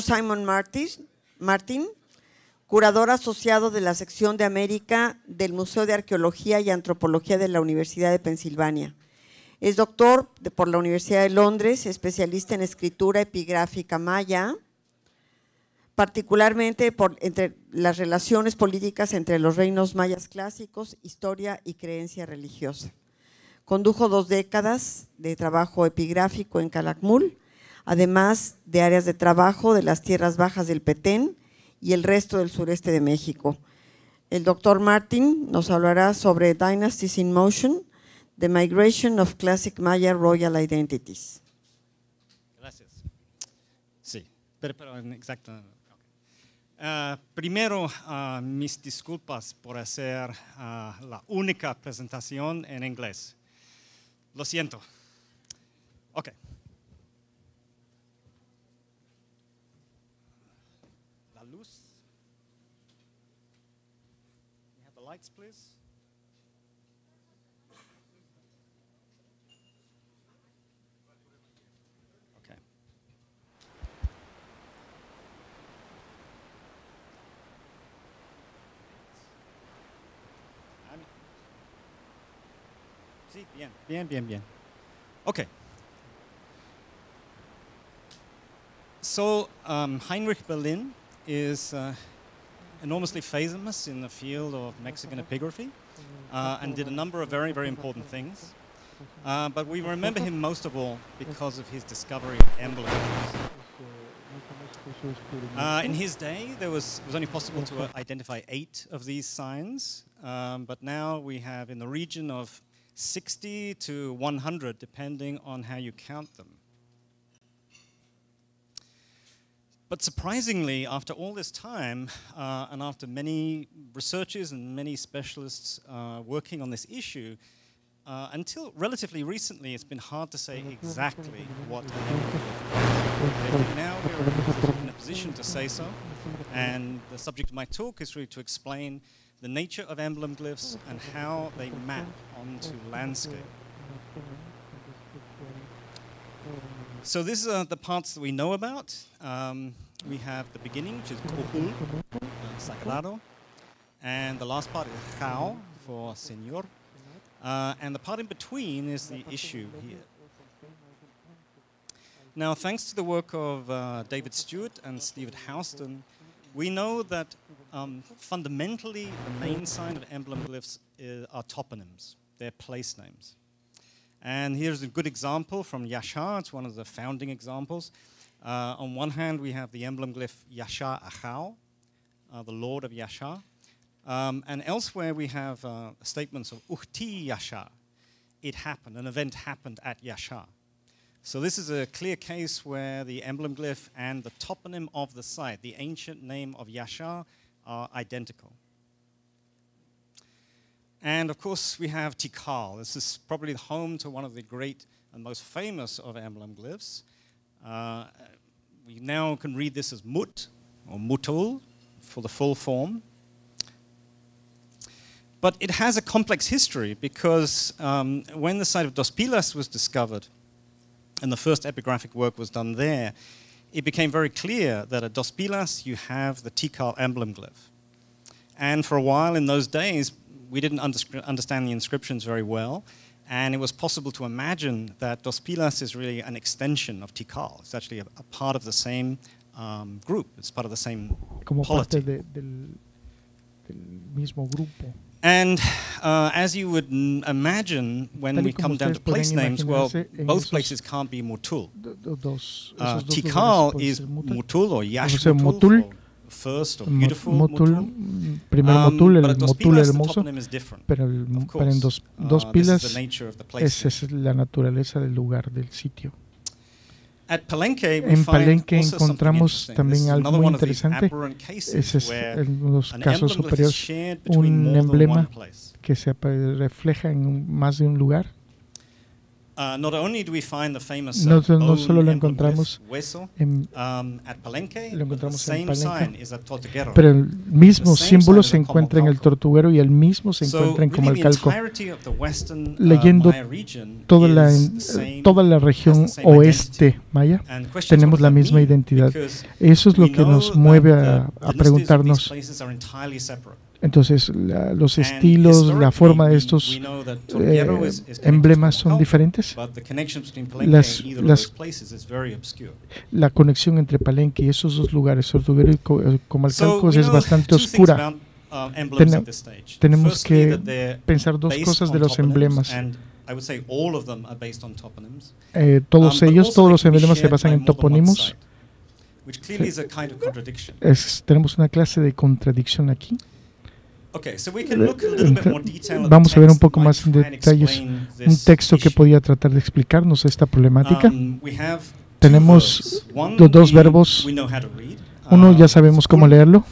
Simon Martin, curador asociado de la sección de América del Museo de Arqueología y Antropología de la Universidad de Pensilvania. Es doctor por la Universidad de Londres, especialista en escritura epigráfica maya, particularmente entre las relaciones políticas entre los reinos mayas clásicos, historia y creencia religiosa. Condujo 2 décadas de trabajo epigráfico en Calakmul, además de áreas de trabajo de las tierras bajas del Petén y el resto del sureste de México. El doctor Martin nos hablará sobre Dynasties in Motion, The Migration of Classic Maya Royal Identities. Gracias. Sí, pero exacto. Primero, mis disculpas por hacer la única presentación en inglés. Lo siento. Ok. La luz. Can you have the lights, please? Okay. Sí, bien. Okay. So, Heinrich Berlin is enormously famous in the field of Mexican epigraphy and did a number of very, very important things. But we remember him most of all because of his discovery of emblems. In his day, it was only possible to identify 8 of these signs, but now we have in the region of 60 to 100, depending on how you count them. But surprisingly, after all this time, and after many researchers and many specialists working on this issue, until relatively recently, it's been hard to say exactly what an emblem is. Now we're in a position to say so, and the subject of my talk is really to explain the nature of emblem glyphs and how they map onto landscape. So these are the parts that we know about. We have the beginning, which is Kohul, Sagrado, and the last part is Jao, for Señor, and the part in between is the issue here. Now, thanks to the work of David Stewart and Stephen Houston, we know that fundamentally the main sign of emblem glyphs are toponyms. They're place names. And here's a good example from Yashar. It's one of the founding examples. On one hand, we have the emblem glyph Yashar Achao, the Lord of Yashar. And elsewhere, we have statements of Uhti Yashar. It happened, an event happened at Yashar. So this is a clear case where the emblem glyph and the toponym of the site, the ancient name of Yashar, are identical. And of course, we have Tikal. This is probably home to one of the great and most famous of emblem glyphs. We now can read this as Mut, or Mutul, for the full form. But it has a complex history because when the site of Dos Pilas was discovered, and the first epigraphic work was done there, it became very clear that at Dos Pilas you have the Tikal emblem glyph. And for a while in those days, we didn't understand the inscriptions very well, and it was possible to imagine that Dos Pilas is really an extension of Tikal. It's actually a part of the same group. It's part of the same polity. Del mismo grupo. And as you would imagine, when we come down to place names, well, both places can't be Mutul. Tikal is Mutul or Yash Mutul, first or beautiful Mutul. Primero Mutul, el Dos Mutul Pilas, hermoso, the toponym is different. pero en Dos Pilas, esa es la naturaleza del lugar, del sitio. At Palenque, En Palenque encontramos también algo muy interesante. Ese es en los casos superiores, un emblema que se refleja en más de un lugar. No solo lo encontramos en Palenque, pero el mismo símbolo se encuentra en el Tortuguero y el mismo se encuentra en Comalcalco. Leyendo toda la región oeste maya, tenemos la misma identidad. Eso es lo que nos mueve a preguntarnos. Entonces, los estilos, la forma de estos emblemas son diferentes. La conexión entre Palenque y esos dos lugares, Tortuguero y Comalcalco, es bastante oscura. Tenemos que pensar dos cosas de los emblemas. Todos los emblemas se basan en topónimos. Tenemos una clase de contradicción aquí. Vamos a ver un poco más en detalles un texto que podía tratar de explicarnos esta problemática. Tenemos dos verbos. Uno ya sabemos cómo leerlo.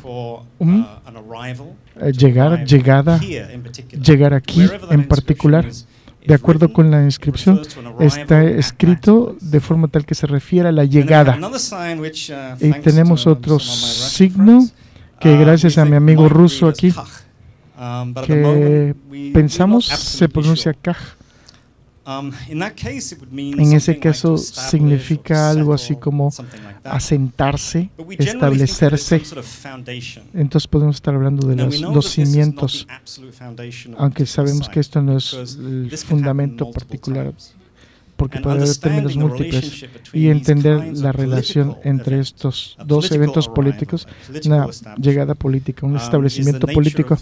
Llegada, llegar aquí en particular. De acuerdo con la inscripción, está escrito de forma tal que se refiere a la llegada. Y tenemos otro signo que gracias a mi amigo ruso aquí, que pensamos se pronuncia kaj. En ese caso significa algo así como asentarse, establecerse. Entonces podemos estar hablando de los cimientos, aunque sabemos que esto no es el fundamento particular, porque puede haber términos múltiples, y entender la relación entre estos dos eventos políticos, una llegada política, un establecimiento político,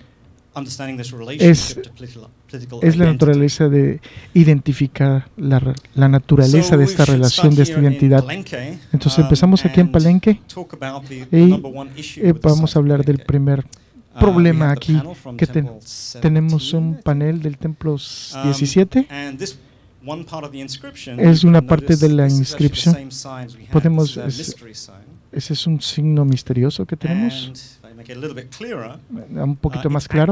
es la naturaleza de identificar la naturaleza de esta relación, de esta identidad. Entonces empezamos aquí en Palenque y vamos a hablar del primer problema aquí, que tenemos un panel del templo 17. Es una parte de la inscripción. Ese es un signo misterioso que tenemos. Un poquito más claro,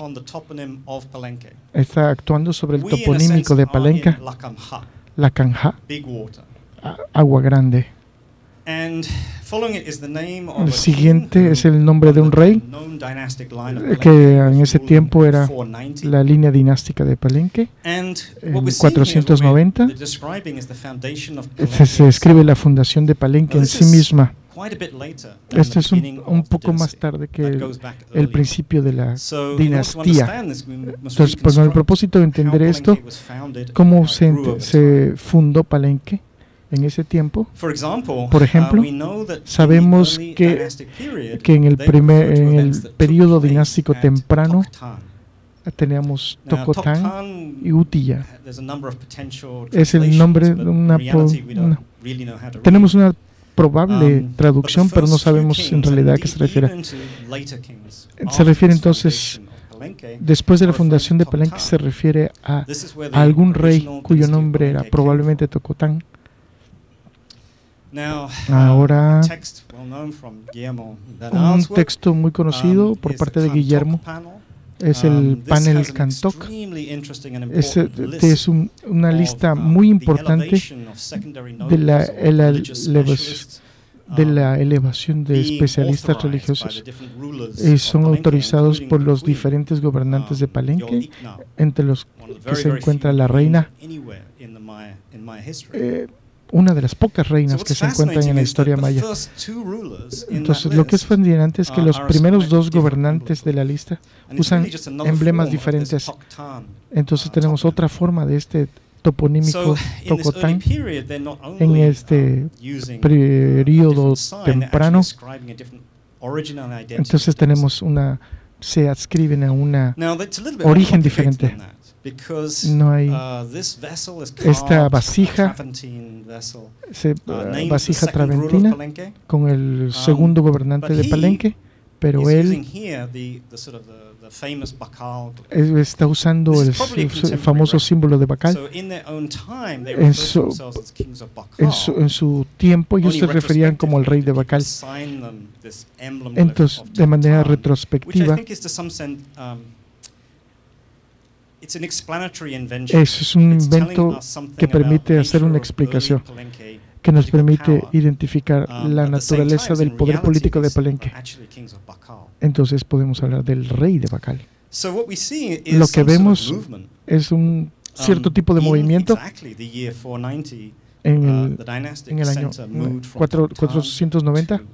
está actuando sobre el toponímico de Palenque, la Canja, agua grande. El siguiente es el nombre de un rey que en ese tiempo era la línea dinástica de Palenque. En 490 se escribe la fundación de Palenque en sí misma. Este es un poco más tarde que el principio de la dinastía. Entonces, con el propósito de entender esto, cómo se fundó Palenque en ese tiempo. Por ejemplo, sabemos que en el periodo dinástico temprano teníamos Tocotán y Utilla. Es el nombre de tenemos una probable traducción, pero no sabemos en realidad a qué se refiere. Se refiere entonces, después de la fundación de Palenque, se refiere a algún rey cuyo nombre era probablemente Tocotán. Ahora, un texto muy conocido por parte de Guillermo es el panel Cantoc. Es una lista muy importante de la elevación de especialistas religiosos. Son autorizados por los diferentes gobernantes de Palenque, entre los que se encuentra la reina, una de las pocas reinas que se encuentran en la historia maya. Entonces, lo que es fascinante es que los primeros dos gobernantes de la lista usan emblemas diferentes. Entonces, tenemos otra forma de este toponímico Tocotán en este periodo temprano. Entonces, tenemos se adscriben a un origen diferente. No hay esta vasija traventina con el segundo gobernante de Palenque, pero él está usando el famoso símbolo de Bacal. En su tiempo ellos se referían como el rey de Bacal. Entonces, de manera retrospectiva, Es un invento que permite hacer una explicación, que nos permite identificar la naturaleza del poder político de Palenque. Entonces podemos hablar del rey de Bacal. Lo que vemos es un cierto tipo de movimiento. En el año 490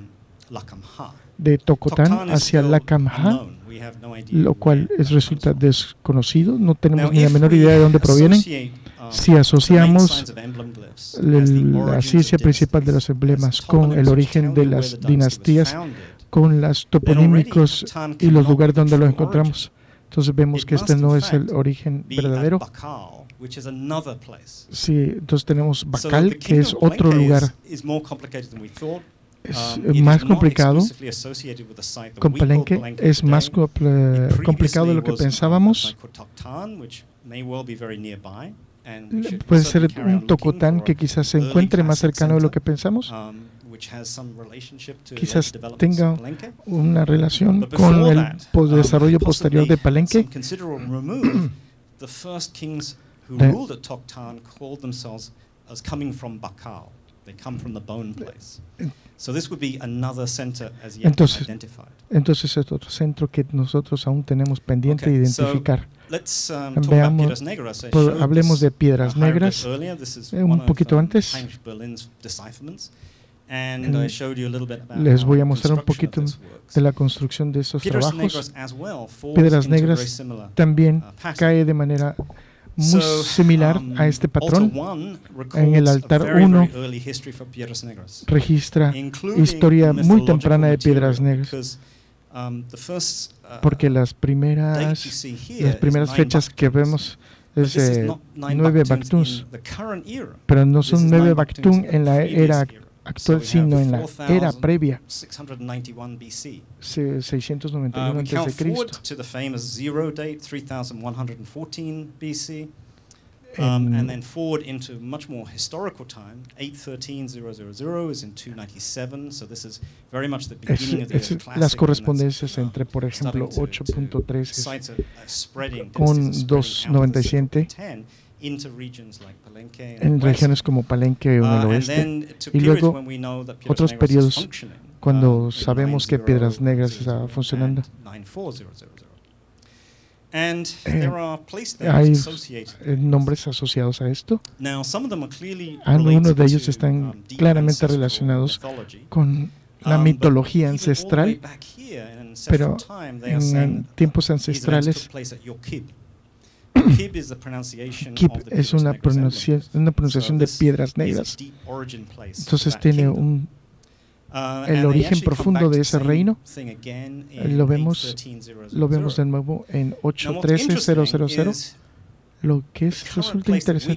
de Tocotán hacia Lacamha, lo cual resulta desconocido. No tenemos ni la menor idea de dónde provienen. Si asociamos la ciencia principal de los emblemas con el origen de las dinastías, con los toponímicos y los lugares donde los encontramos, entonces vemos que este no es el origen verdadero. Sí, entonces tenemos Bacal, que es otro lugar. Es más complicado con Palenque, es más complicado de lo que pensábamos. Puede ser un Tocotán que quizás se encuentre más cercano de lo que pensamos. Quizás tenga una relación con el desarrollo posterior de Palenque. Entonces es otro centro que nosotros aún tenemos pendiente de identificar. Hablemos de Piedras Negras un poquito antes. Les voy a mostrar un poquito de la construcción de esos trabajos. Piedras Negras también cae de manera muy similar a este patrón. En el altar 1 registra historia muy temprana de Piedras Negras, porque las primeras fechas que vemos es 9 Bactuns, pero no son 9 Bactun en la era actual, sino en la era previa, 691 a.C. And then forward into much more historical time, 813,000 is in 297, so this is very much the beginning of the classic. Las correspondencias entre, por ejemplo, 8.3 con 297 en regiones como Palenque o en el oeste, y luego otros periodos cuando sabemos que Piedras Negras está funcionando. Hay nombres asociados a esto. Algunos de ellos están claramente relacionados con la mitología ancestral, pero en tiempos ancestrales, Kip es una pronunciación de Piedras Negras. Entonces tiene el origen profundo de ese reino. Lo vemos de nuevo en 813,000. Lo que resulta interesante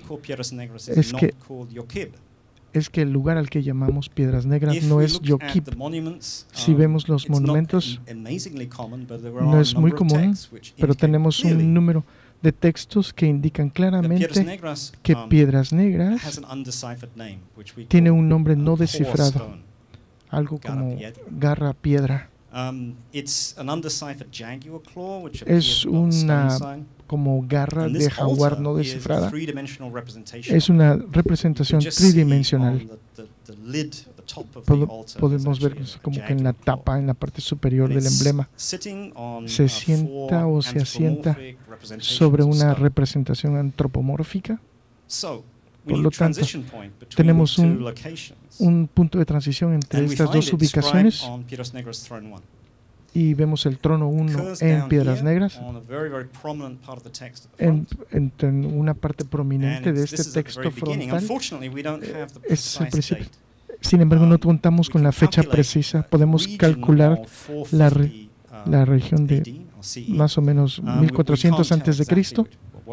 es que el lugar al que llamamos Piedras Negras no es Yoquib. Si vemos los monumentos, no es muy común, pero tenemos un número de textos que indican claramente que Piedras Negras tiene un nombre no descifrado, algo como garra piedra. Es una como garra de jaguar no descifrada. Es una representación tridimensional. Podemos ver como que en la tapa, en la parte superior del emblema, se sienta o se asienta sobre una representación antropomórfica. Por lo tanto, tenemos un punto de transición entre estas dos ubicaciones y vemos el trono 1 en Piedras Negras, en una parte prominente de este texto frontal. Es el principio. Sin embargo, no contamos con la fecha precisa. Podemos calcular la región de más o menos 1400 antes de Cristo.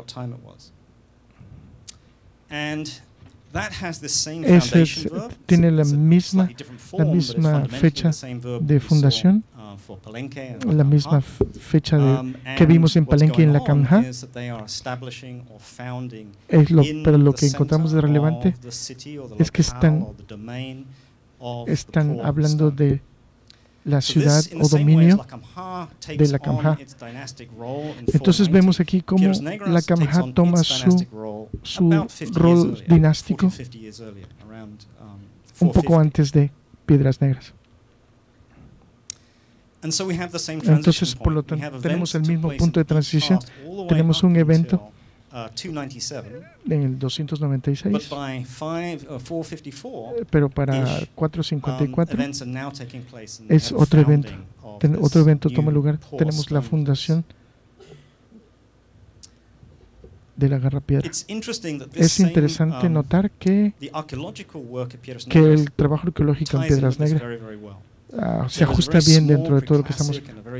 Tiene la misma fecha de fundación, la misma fecha que vimos en Palenque y en Lacamha. Pero lo que encontramos de relevante es que están hablando de la ciudad o dominio de la Kamha. Entonces vemos aquí cómo la Kamha toma su rol dinástico un poco antes de Piedras Negras. Entonces, por lo tanto, tenemos el mismo punto de transición. Tenemos un evento en el 296, pero para 454 es otro evento. Otro evento toma lugar. Tenemos la fundación de la Garrapiedra. Es interesante notar que el trabajo arqueológico en Piedras Negras se ajusta bien dentro de todo lo que estamos.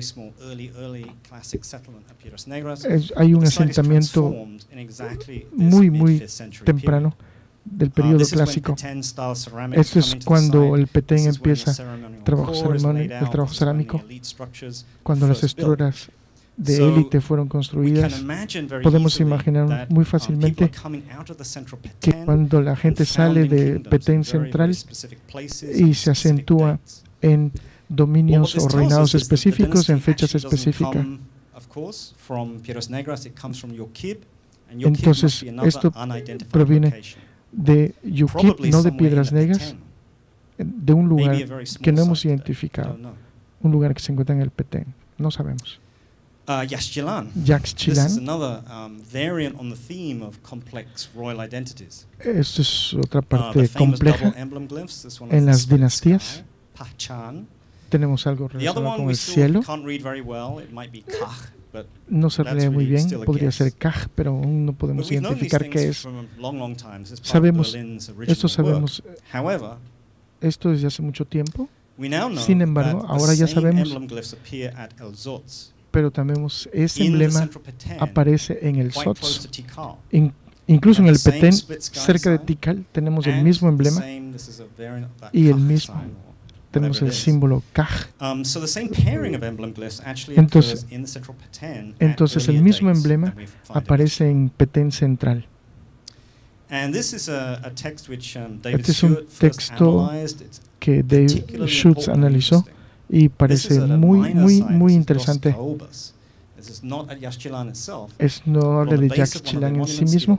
Hay un asentamiento muy temprano del periodo clásico. Esto es cuando el Petén empieza el trabajo cerámico, cuando las estructuras de élite fueron construidas. Podemos imaginar muy fácilmente que cuando la gente sale de Petén central y se acentúa en dominios o reinados específicos en fechas específicas. Entonces, esto proviene de Yuquib, no de Piedras Negras, de un lugar que no hemos identificado, un lugar que se encuentra en el Petén. No sabemos. Yaxchilán. Esto es otra parte compleja en las dinastías. Tenemos algo relacionado con el cielo. No se lee muy bien, podría ser Kaj, pero aún no podemos identificar qué es. Sabemos esto desde hace mucho tiempo. Sin embargo, ahora ya sabemos, pero también ese emblema aparece en el Sots. Incluso en el Petén, cerca de Tikal, tenemos el mismo emblema y el mismo. Tenemos el símbolo Kaj. Entonces el mismo emblema aparece en Petén central. Este es un texto que Dave Schutz analizó y parece muy interesante. No habla de Yaxchilán en sí mismo.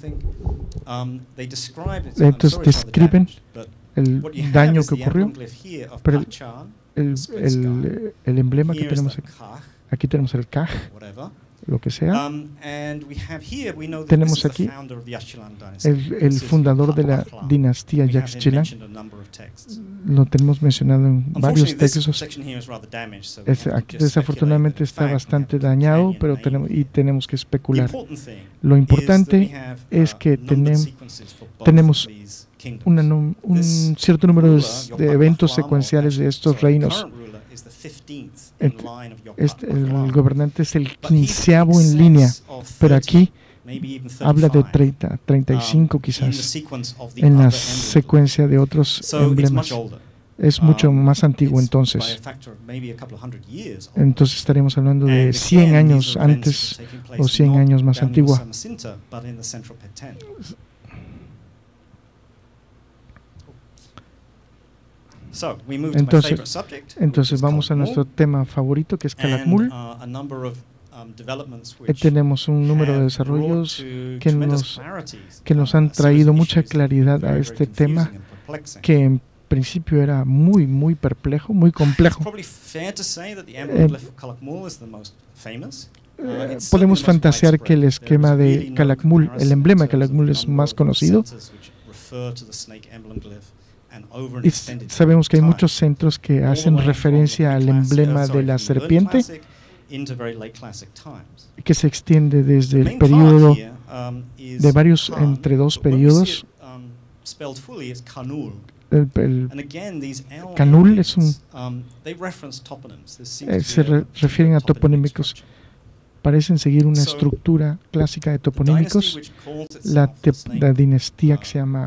Entonces describen el daño que ocurrió, pero el emblema que tenemos aquí tenemos el Kaj, lo que sea. Tenemos aquí el fundador de la dinastía Yaxchilán. Lo tenemos mencionado en varios textos. Aquí desafortunadamente está bastante dañado, pero tenemos que especular. Lo importante es que tenemos un cierto número de eventos secuenciales de estos reinos. El gobernante es el 15º en línea, pero aquí habla de 35 quizás en la secuencia de otros emblemas. Es mucho más antiguo entonces. Entonces estaríamos hablando de 100 años antes o 100 años más antigua. Entonces vamos a nuestro tema favorito, que es Calakmul. Tenemos un número de desarrollos que nos han traído mucha claridad a este tema, que en principio era muy perplejo, muy complejo. Podemos fantasear que el esquema de Calakmul, el emblema de Calakmul es más conocido. Y sabemos que hay muchos centros que hacen referencia al emblema de la serpiente, que se extiende desde el periodo de varios, entre dos periodos. El Canul es se refieren a toponímicos. Parecen seguir una estructura clásica de toponímicos. La dinastía que se llama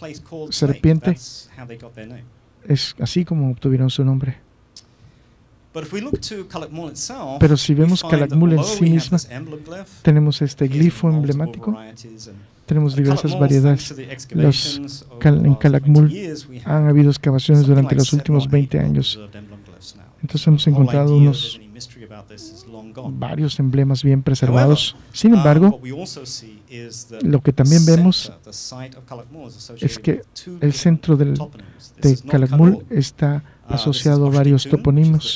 Serpiente es así como obtuvieron su nombre. Pero si vemos Calakmul en sí misma, tenemos este glifo emblemático, tenemos diversas variedades. En Calakmul han habido excavaciones durante los últimos 20 años. Entonces hemos encontrado varios emblemas bien preservados. Sin embargo, lo que también vemos es que el centro de Calakmul está asociado a varios topónimos.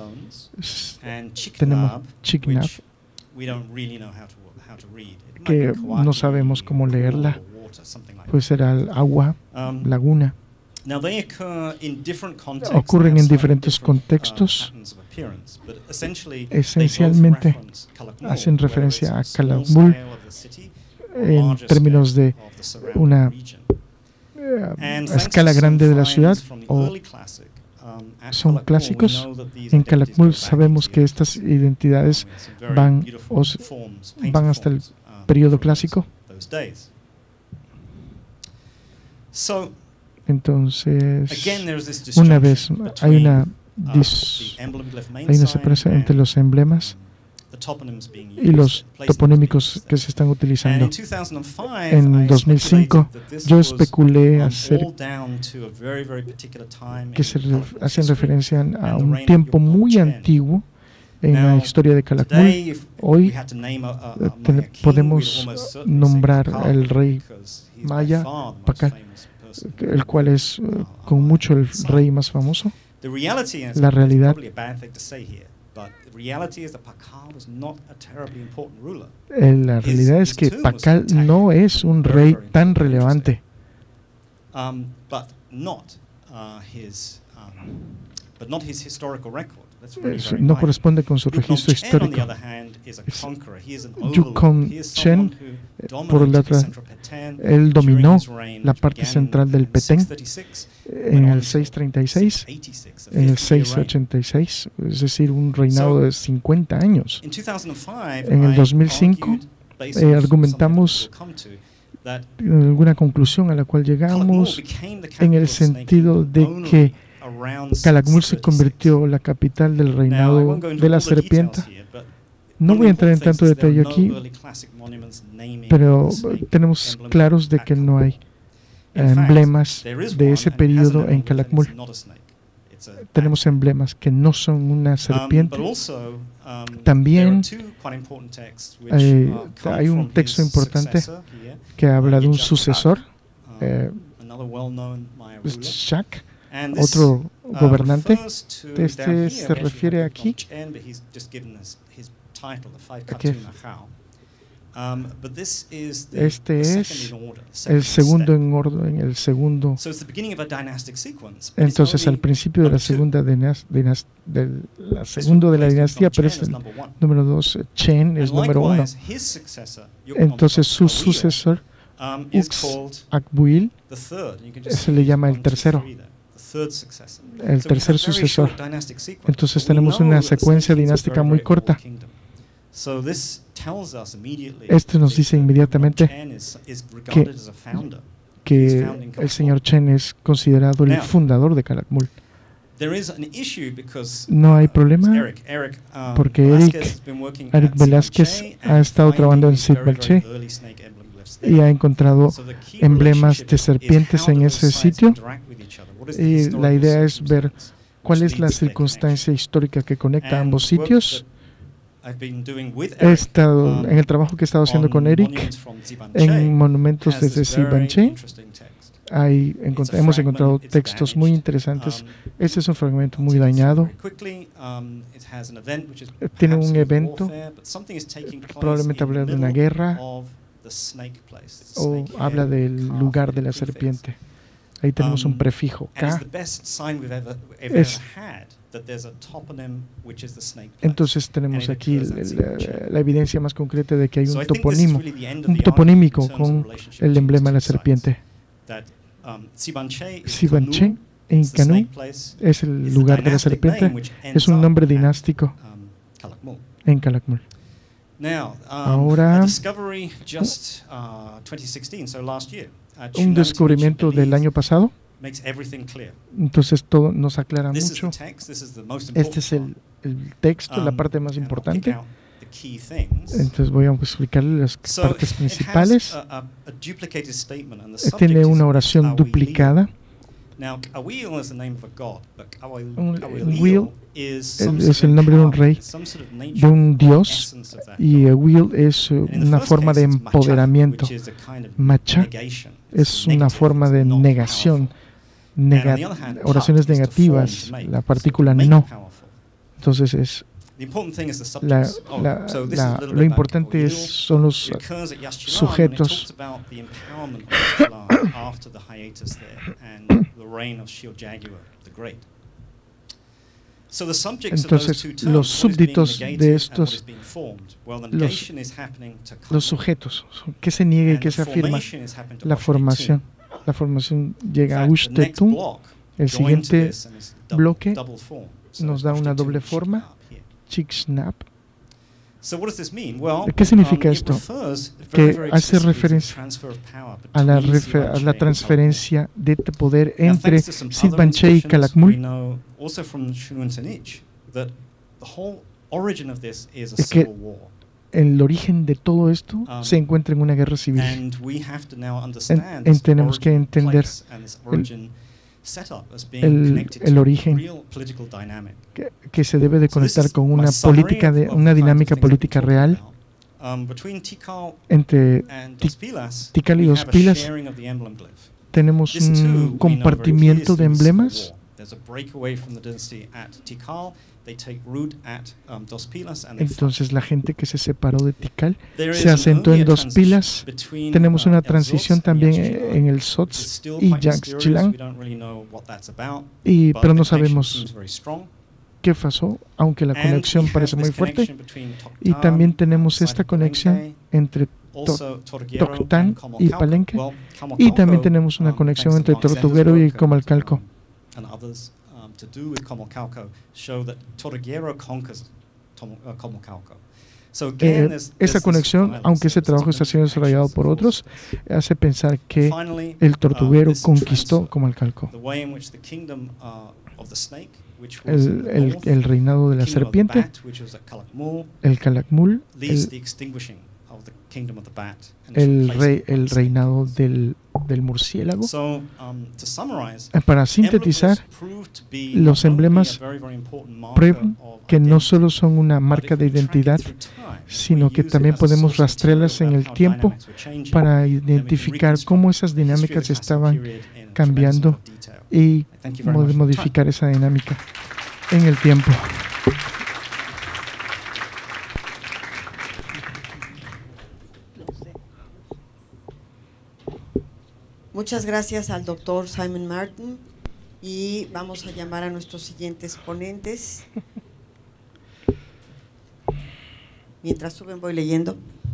Tenemos Chiknab, que no sabemos cómo leerla, pues será agua, laguna. Ocurren en diferentes contextos. Esencialmente hacen referencia a Calakmul en términos de una escala grande de la ciudad, o son clásicos. En Calakmul sabemos que estas identidades van hasta el periodo clásico. Entonces, una vez hay una separación entre los emblemas y los toponímicos que se están utilizando. En 2005 yo especulé que se hacen referencia a un tiempo muy antiguo en la historia de Calakmul. Hoy podemos nombrar al rey maya, Pakal, el cual es con mucho el rey más famoso. La realidad es que Pakal no es un rey tan relevante. No corresponde con su registro histórico. Yukon Chen, por el otro, él dominó la parte central del Petén en el 636, en el 686, es decir, un reinado de 50 años. En el 2005 argumentamos alguna conclusión a la cual llegamos en el sentido de que Calakmul se convirtió en la capital del reinado de la serpiente. No voy a entrar en tanto detalle aquí, pero tenemos claros de que no hay emblemas de ese periodo en Calakmul. Tenemos emblemas que no son una serpiente. También hay un texto importante que habla de un sucesor, Shak, otro gobernante. Este se refiere aquí este es el segundo en orden, el segundo. Entonces, al principio de la segunda de la dinastía, pero es el número 2. Chen es número 1. Entonces, su sucesor, Akbuil, se le llama el tercero. El tercer sucesor. Entonces, tenemos una secuencia dinástica muy corta. Esto nos dice inmediatamente que el señor Chen es considerado el fundador de Calakmul. No hay problema porque Eric Velázquez ha estado trabajando en Sitbalché y ha encontrado emblemas de serpientes en ese sitio, y la idea es ver cuál es la circunstancia histórica que conecta ambos sitios. He estado en el trabajo que he estado haciendo con Eric en monumentos desde Sitbalché. Hemos encontrado textos muy interesantes. Este es un fragmento muy dañado. Tiene un evento, probablemente habla de una guerra o habla del lugar de la serpiente. Ahí tenemos un prefijo K. Entonces tenemos aquí la evidencia más concreta de que hay un toponímico con el emblema de la serpiente. Sitbalché en Canú es el lugar de la serpiente, es un nombre dinástico en Calakmul. Ahora, un descubrimiento del año pasado, Entonces todo nos aclara mucho. Este es el texto, la parte más importante. Entonces voy a explicarle las partes principales. Tiene una oración duplicada. Will es el nombre de un rey, de un dios, y will es una forma de empoderamiento. Macha es una forma de negación, oraciones negativas, la partícula no. Entonces es lo importante son los sujetos. Entonces, los súbditos de estos, los sujetos, ¿qué se niega y qué se afirma? La formación. La formación llega a Ushtetun. El siguiente bloque nos da una doble forma, Chiksnap. ¿Qué significa esto? Que hace referencia a la transferencia de poder entre Sid Banche y Calakmul. Es que el origen de todo esto se encuentra en una guerra civil. Tenemos que entender el origen que se debe de conectar con una política, una dinámica política real. Entre Tikal y Dos Pilas tenemos un compartimiento de emblemas. Entonces la gente que se separó de Tikal se asentó en Dos Pilas. Tenemos una transición también en el Sots y Yaxchilan, pero no sabemos qué pasó, aunque la conexión parece muy fuerte. Y también tenemos esta conexión entre Toctán y Palenque, y también tenemos una conexión entre Tortuguero y Comalcalco. Esa conexión, aunque ese trabajo está siendo desarrollado por otros, hace pensar que el Tortuguero conquistó Comalcalco. El reinado de la serpiente, el Calakmul, el reinado del murciélago. Para sintetizar, los emblemas prueban que no solo son una marca de identidad, sino que también podemos rastrearlas en el tiempo para identificar cómo esas dinámicas estaban cambiando y modificar esa dinámica en el tiempo. Muchas gracias al doctor Simon Martin, y vamos a llamar a nuestros siguientes ponentes. Mientras suben voy leyendo.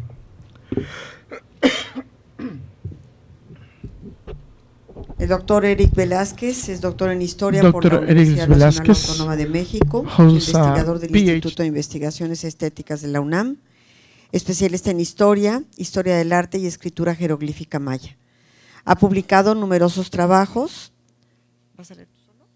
El doctor Eric Velázquez es doctor en Historia por la Universidad Nacional Autónoma de México, investigador del Instituto de Investigaciones Estéticas de la UNAM, especialista en Historia, Historia del Arte y Escritura Jeroglífica Maya. Ha publicado numerosos trabajos. ¿Vas a leer tú solo?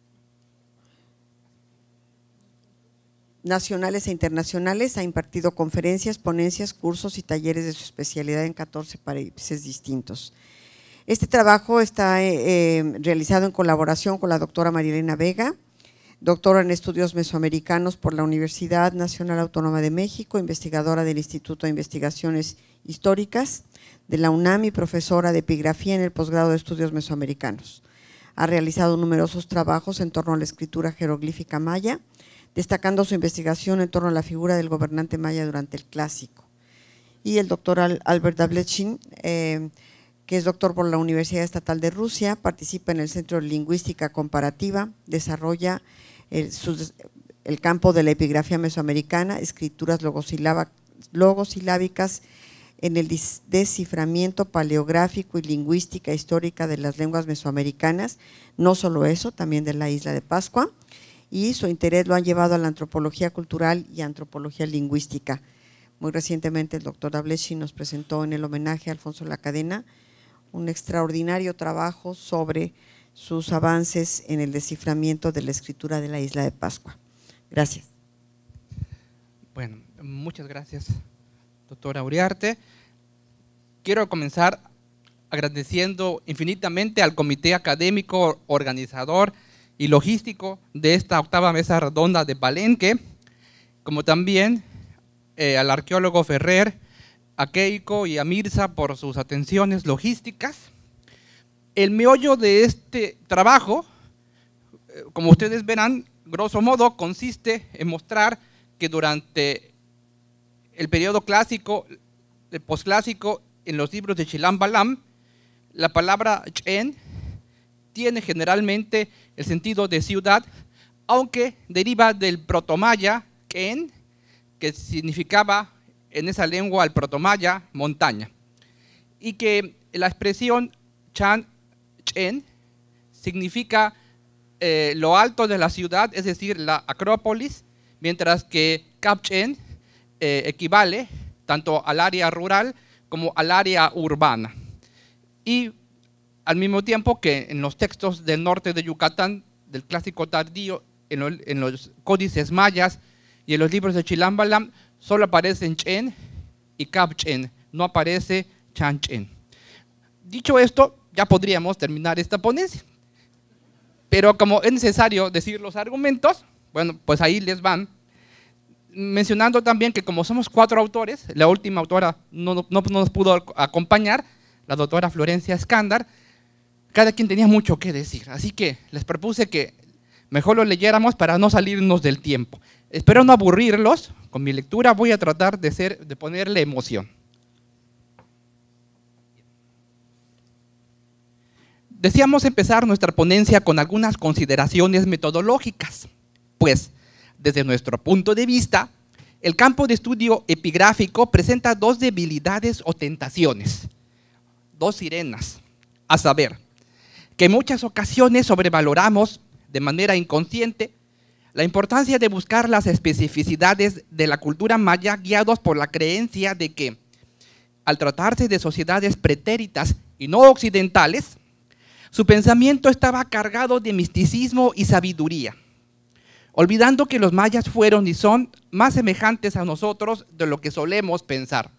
Nacionales e internacionales. Ha impartido conferencias, ponencias, cursos y talleres de su especialidad en 14 países distintos. Este trabajo está realizado en colaboración con la doctora Marilena Vega, doctora en Estudios Mesoamericanos por la Universidad Nacional Autónoma de México, investigadora del Instituto de Investigaciones Históricas de la UNAM y profesora de epigrafía en el posgrado de Estudios Mesoamericanos. Ha realizado numerosos trabajos en torno a la escritura jeroglífica maya, destacando su investigación en torno a la figura del gobernante maya durante el Clásico. Y el doctor Albert Davletchin, que es doctor por la Universidad Estatal de Rusia, participa en el Centro de Lingüística Comparativa, desarrolla el campo de la epigrafía mesoamericana, escrituras logosilábicas en el desciframiento paleográfico y lingüística histórica de las lenguas mesoamericanas, no solo eso, también de la isla de Pascua, y su interés lo han llevado a la antropología cultural y antropología lingüística. Muy recientemente el doctor Davletchin nos presentó en el homenaje a Alfonso Lacadena un extraordinario trabajo sobre sus avances en el desciframiento de la escritura de la Isla de Pascua. Gracias. Bueno, muchas gracias, doctora Uriarte. Quiero comenzar agradeciendo infinitamente al comité académico, organizador y logístico de esta 8ª mesa redonda de Palenque, como también al arqueólogo Ferrer, a Keiko y a Mirza por sus atenciones logísticas. El meollo de este trabajo, como ustedes verán, grosso modo, consiste en mostrar que durante el periodo clásico, el posclásico, en los libros de Chilam Balam, la palabra Chen tiene generalmente el sentido de ciudad, aunque deriva del protomaya Ken, que significaba en esa lengua al protomaya montaña, y que la expresión Chan Chen significa lo alto de la ciudad, es decir, la Acrópolis, mientras que Kap Chen equivale tanto al área rural como al área urbana. Y al mismo tiempo que en los textos del norte de Yucatán, del clásico tardío, en los códices mayas y en los libros de Chilam Balam, solo aparecen Chen y Kap Chen, no aparece Chan Chen. Dicho esto, ya podríamos terminar esta ponencia. Pero como es necesario decir los argumentos, bueno, pues ahí les van. Mencionando también que como somos 4 autores, la última autora no nos pudo acompañar, la doctora Florencia Escándar, cada quien tenía mucho que decir. Así que les propuse que mejor lo leyéramos para no salirnos del tiempo. Espero no aburrirlos. Con mi lectura voy a tratar de ponerle emoción. Deseamos empezar nuestra ponencia con algunas consideraciones metodológicas, pues desde nuestro punto de vista, el campo de estudio epigráfico presenta 2 debilidades o tentaciones, 2 sirenas, a saber, que en muchas ocasiones sobrevaloramos de manera inconsciente la importancia de buscar las especificidades de la cultura maya guiados por la creencia de que, al tratarse de sociedades pretéritas y no occidentales, su pensamiento estaba cargado de misticismo y sabiduría, olvidando que los mayas fueron y son más semejantes a nosotros de lo que solemos pensar.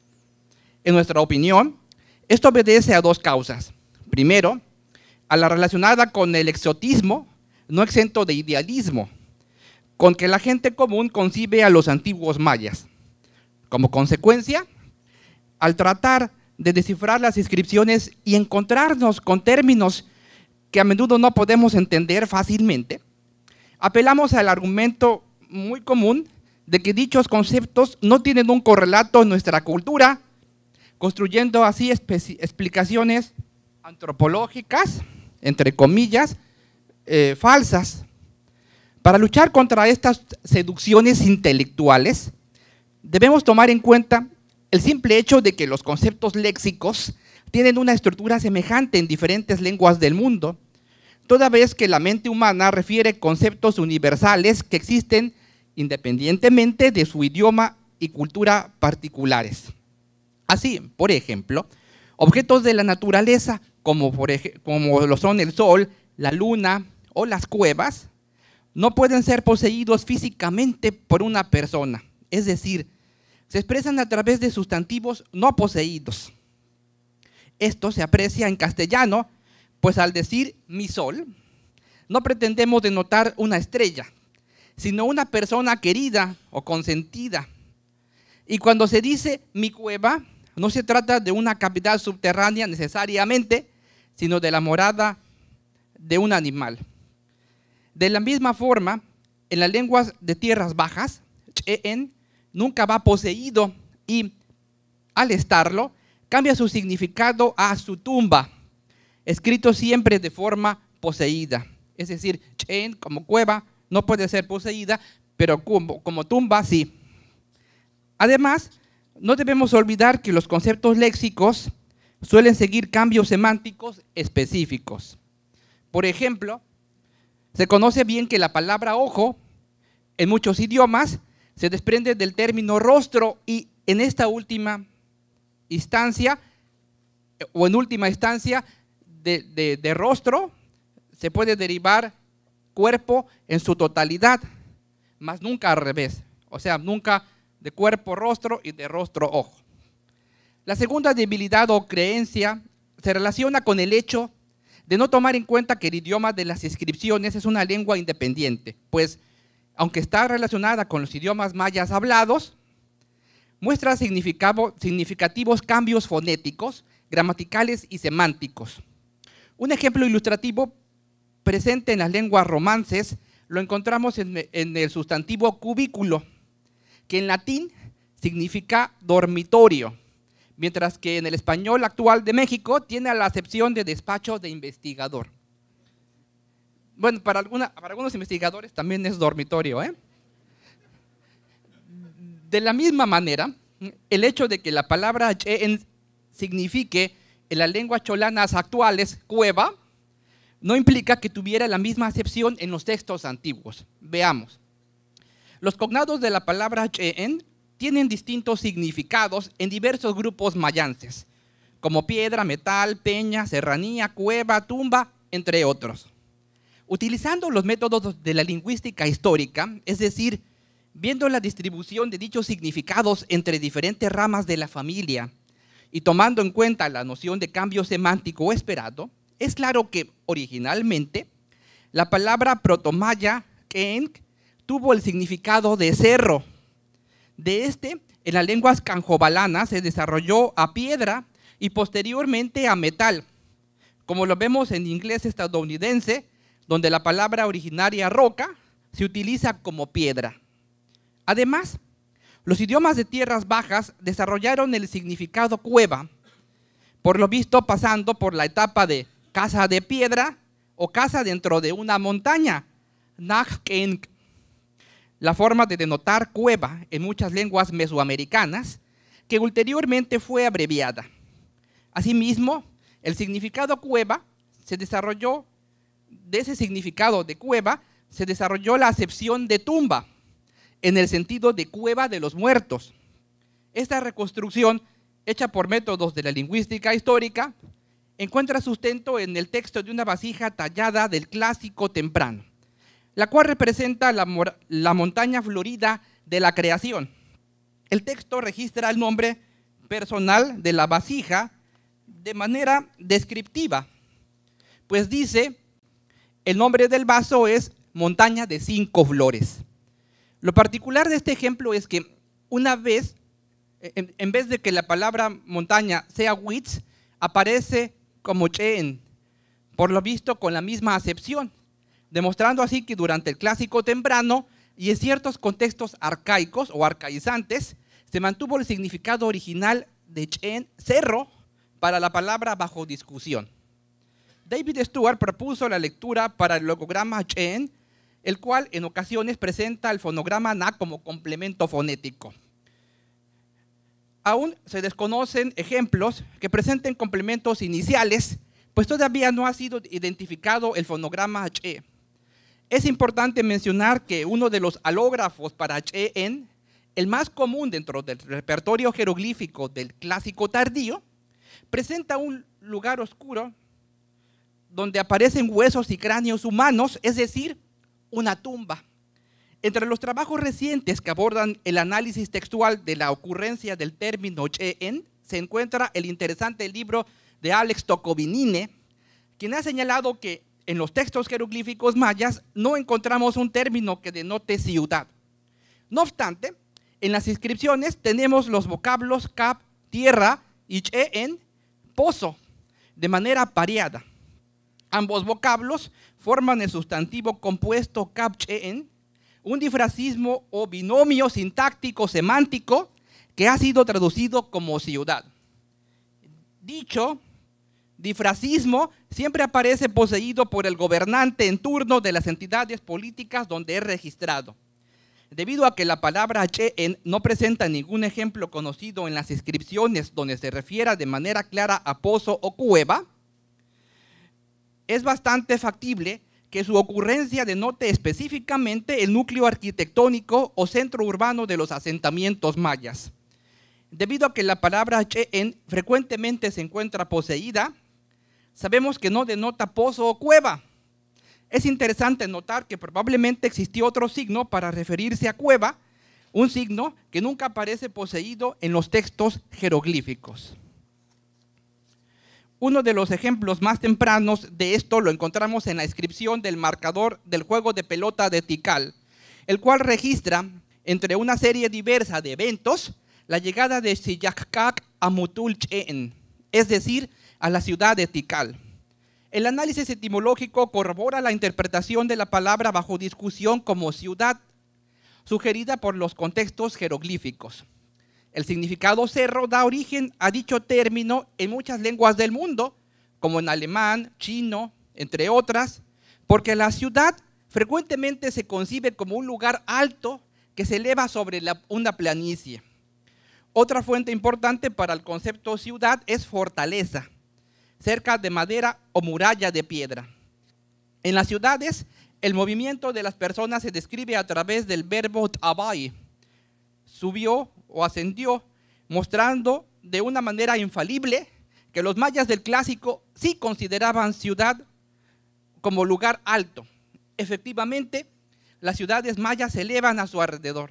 En nuestra opinión, esto obedece a 2 causas. Primero, a la relacionada con el exotismo, no exento de idealismo, con que la gente común concibe a los antiguos mayas. Como consecuencia, al tratar de descifrar las inscripciones y encontrarnos con términos que a menudo no podemos entender fácilmente, apelamos al argumento muy común de que dichos conceptos no tienen un correlato en nuestra cultura, construyendo así explicaciones antropológicas, entre comillas, falsas. Para luchar contra estas seducciones intelectuales, debemos tomar en cuenta el simple hecho de que los conceptos léxicos tienen una estructura semejante en diferentes lenguas del mundo, toda vez que la mente humana refiere conceptos universales que existen independientemente de su idioma y cultura particulares. Así, por ejemplo, objetos de la naturaleza, como lo son el sol, la luna o las cuevas, no pueden ser poseídos físicamente por una persona, es decir, se expresan a través de sustantivos no poseídos. Esto se aprecia en castellano, pues al decir mi sol, no pretendemos denotar una estrella, sino una persona querida o consentida. Y cuando se dice mi cueva, no se trata de una cavidad subterránea necesariamente, sino de la morada de un animal. De la misma forma, en las lenguas de tierras bajas, Chen nunca va poseído y, al estarlo, cambia su significado a su tumba, escrito siempre de forma poseída. Es decir, Chen como cueva no puede ser poseída, pero como tumba sí. Además, no debemos olvidar que los conceptos léxicos suelen seguir cambios semánticos específicos. Por ejemplo, se conoce bien que la palabra ojo en muchos idiomas se desprende del término rostro y en esta última instancia, o en última instancia, de rostro, se puede derivar cuerpo en su totalidad, mas nunca al revés. O sea, nunca de cuerpo rostro y de rostro ojo. La segunda debilidad o creencia se relaciona con el hecho de no tomar en cuenta que el idioma de las inscripciones es una lengua independiente, pues aunque está relacionada con los idiomas mayas hablados, muestra significativos cambios fonéticos, gramaticales y semánticos. Un ejemplo ilustrativo presente en las lenguas romances lo encontramos en el sustantivo cubículo, que en latín significa dormitorio, mientras que en el español actual de México tiene la acepción de despacho de investigador. Bueno, para algunos investigadores también es dormitorio, ¿eh? De la misma manera, el hecho de que la palabra Ch'en signifique en las lenguas cholanas actuales cueva, no implica que tuviera la misma acepción en los textos antiguos. Veamos. Los cognados de la palabra Ch'en tienen distintos significados en diversos grupos mayances, como piedra, metal, peña, serranía, cueva, tumba, entre otros. Utilizando los métodos de la lingüística histórica, es decir, viendo la distribución de dichos significados entre diferentes ramas de la familia y tomando en cuenta la noción de cambio semántico esperado, es claro que originalmente la palabra protomaya Kenk tuvo el significado de cerro. De este, en las lenguas canjobalanas se desarrolló a piedra y posteriormente a metal, como lo vemos en inglés estadounidense, donde la palabra originaria roca se utiliza como piedra. Además, los idiomas de tierras bajas desarrollaron el significado cueva, por lo visto pasando por la etapa de casa de piedra o casa dentro de una montaña, Nagkenk. La forma de denotar cueva en muchas lenguas mesoamericanas, que ulteriormente fue abreviada. Asimismo, el significado cueva se desarrolló, de ese significado de cueva, se desarrolló la acepción de tumba, en el sentido de cueva de los muertos. Esta reconstrucción, hecha por métodos de la lingüística histórica, encuentra sustento en el texto de una vasija tallada del Clásico temprano, la cual representa la montaña florida de la creación. El texto registra el nombre personal de la vasija de manera descriptiva, pues dice, el nombre del vaso es montaña de 5 flores. Lo particular de este ejemplo es que una vez, en vez de que la palabra montaña sea witz, aparece como Ch'en, por lo visto con la misma acepción, demostrando así que durante el Clásico temprano y en ciertos contextos arcaicos o arcaizantes, se mantuvo el significado original de Ch'en, cerro, para la palabra bajo discusión. David Stuart propuso la lectura para el logograma Ch'en, el cual en ocasiones presenta el fonograma Na como complemento fonético. Aún se desconocen ejemplos que presenten complementos iniciales, pues todavía no ha sido identificado el fonograma Ch'e. Es importante mencionar que uno de los alógrafos para Ch'en, el más común dentro del repertorio jeroglífico del Clásico tardío, presenta un lugar oscuro donde aparecen huesos y cráneos humanos, es decir, una tumba. Entre los trabajos recientes que abordan el análisis textual de la ocurrencia del término Ch'en, se encuentra el interesante libro de Alex Toccovinine, quien ha señalado que en los textos jeroglíficos mayas no encontramos un término que denote ciudad. No obstante, en las inscripciones tenemos los vocablos cap, tierra, y Ch'en, pozo, de manera pareada. Ambos vocablos forman el sustantivo compuesto cap-Ch'en, un difrasismo o binomio sintáctico semántico que ha sido traducido como ciudad. Dicho difrasismo siempre aparece poseído por el gobernante en turno de las entidades políticas donde es registrado. Debido a que la palabra Ch'en no presenta ningún ejemplo conocido en las inscripciones donde se refiera de manera clara a pozo o cueva, es bastante factible que su ocurrencia denote específicamente el núcleo arquitectónico o centro urbano de los asentamientos mayas. Debido a que la palabra Ch'en frecuentemente se encuentra poseída, sabemos que no denota pozo o cueva, Es interesante notar que probablemente existió otro signo para referirse a cueva, un signo que nunca aparece poseído en los textos jeroglíficos. Uno de los ejemplos más tempranos de esto lo encontramos en la inscripción del marcador del juego de pelota de Tikal, el cual registra, entre una serie diversa de eventos, la llegada de Xiyakkak a Mutul-Ch'en, es decir, a la ciudad de Tikal. El análisis etimológico corrobora la interpretación de la palabra bajo discusión como ciudad, sugerida por los contextos jeroglíficos. El significado cerro da origen a dicho término en muchas lenguas del mundo, como en alemán, chino, entre otras, porque la ciudad frecuentemente se concibe como un lugar alto que se eleva sobre una planicie. Otra fuente importante para el concepto ciudad es fortaleza, cerca de madera o muralla de piedra. En las ciudades, el movimiento de las personas se describe a través del verbo tabai, subió o ascendió, mostrando de una manera infalible que los mayas del clásico sí consideraban ciudad como lugar alto. Efectivamente, las ciudades mayas se elevan a su alrededor.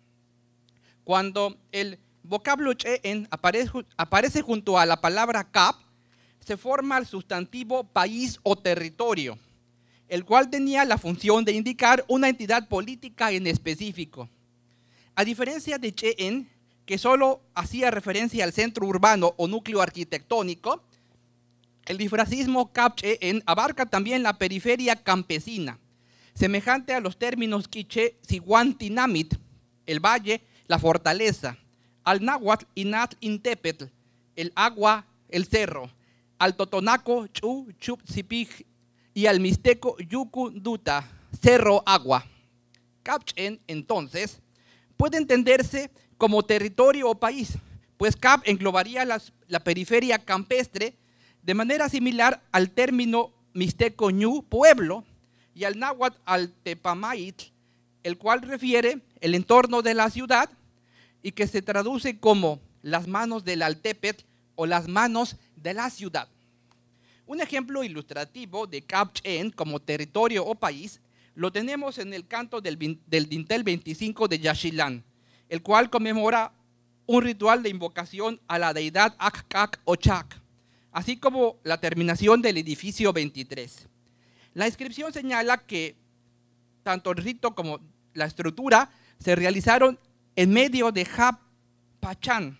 Cuando el vocablo Ch'en aparece junto a la palabra Cap, se forma el sustantivo país o territorio, el cual tenía la función de indicar una entidad política en específico. A diferencia de Ch'en, que solo hacía referencia al centro urbano o núcleo arquitectónico, el disfrazismo Cap-Ch'en abarca también la periferia campesina, semejante a los términos quiché Siguantinamit, el valle, la fortaleza, al náhuatl Inatl Intepetl, el agua, el cerro, al totonaco Chu Chupzipij y al mixteco Yucu Duta, cerro, agua. Cap-Ch'en, entonces, puede entenderse como territorio o país, pues Cap englobaría la periferia campestre de manera similar al término mixteco ñu, pueblo, y al náhuatl al tepamaitl, el cual refiere el entorno de la ciudad y que se traduce como las manos del altépetl o las manos de la ciudad. Un ejemplo ilustrativo de Cap-Ch'en como territorio o país lo tenemos en el canto del Dintel 25 de Yaxchilán, el cual conmemora un ritual de invocación a la deidad Ak-Kak o Chak, así como la terminación del edificio 23. La inscripción señala que tanto el rito como la estructura se realizaron en medio de Hapachán,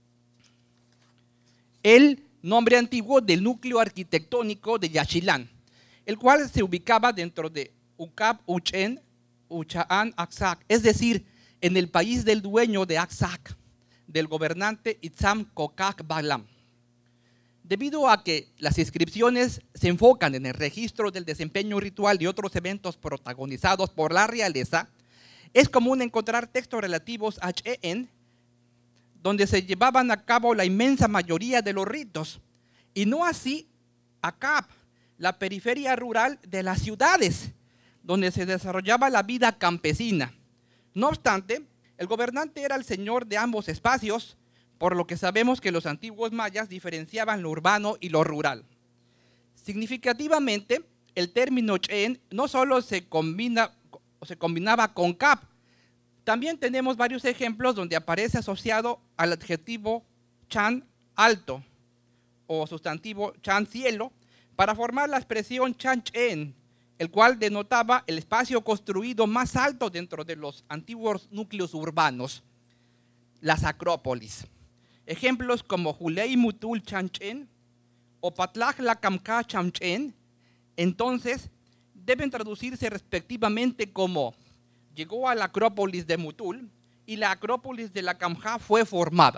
el nombre antiguo del núcleo arquitectónico de Yaxchilán, el cual se ubicaba dentro de Ucap Uchen, Uchaan Aksak, es decir, en el país del dueño de Aksak, del gobernante Itzam Kokak Balam. Debido a que las inscripciones se enfocan en el registro del desempeño ritual y otros eventos protagonizados por la realeza, es común encontrar textos relativos a Ch'en, donde se llevaban a cabo la inmensa mayoría de los ritos, y no así a Cap, la periferia rural de las ciudades, donde se desarrollaba la vida campesina. No obstante, el gobernante era el señor de ambos espacios, por lo que sabemos que los antiguos mayas diferenciaban lo urbano y lo rural. Significativamente, el término Ch'en no solo se combinaba con Cap, también tenemos varios ejemplos donde aparece asociado al adjetivo Chan alto o sustantivo Chan cielo para formar la expresión Chan Ch'en, el cual denotaba el espacio construido más alto dentro de los antiguos núcleos urbanos, las acrópolis. Ejemplos como Julei Mutul Chanchen o Patlaj la Kamka Chanchen, entonces deben traducirse respectivamente como llegó a la acrópolis de Mutul y la acrópolis de la Kamka fue formada.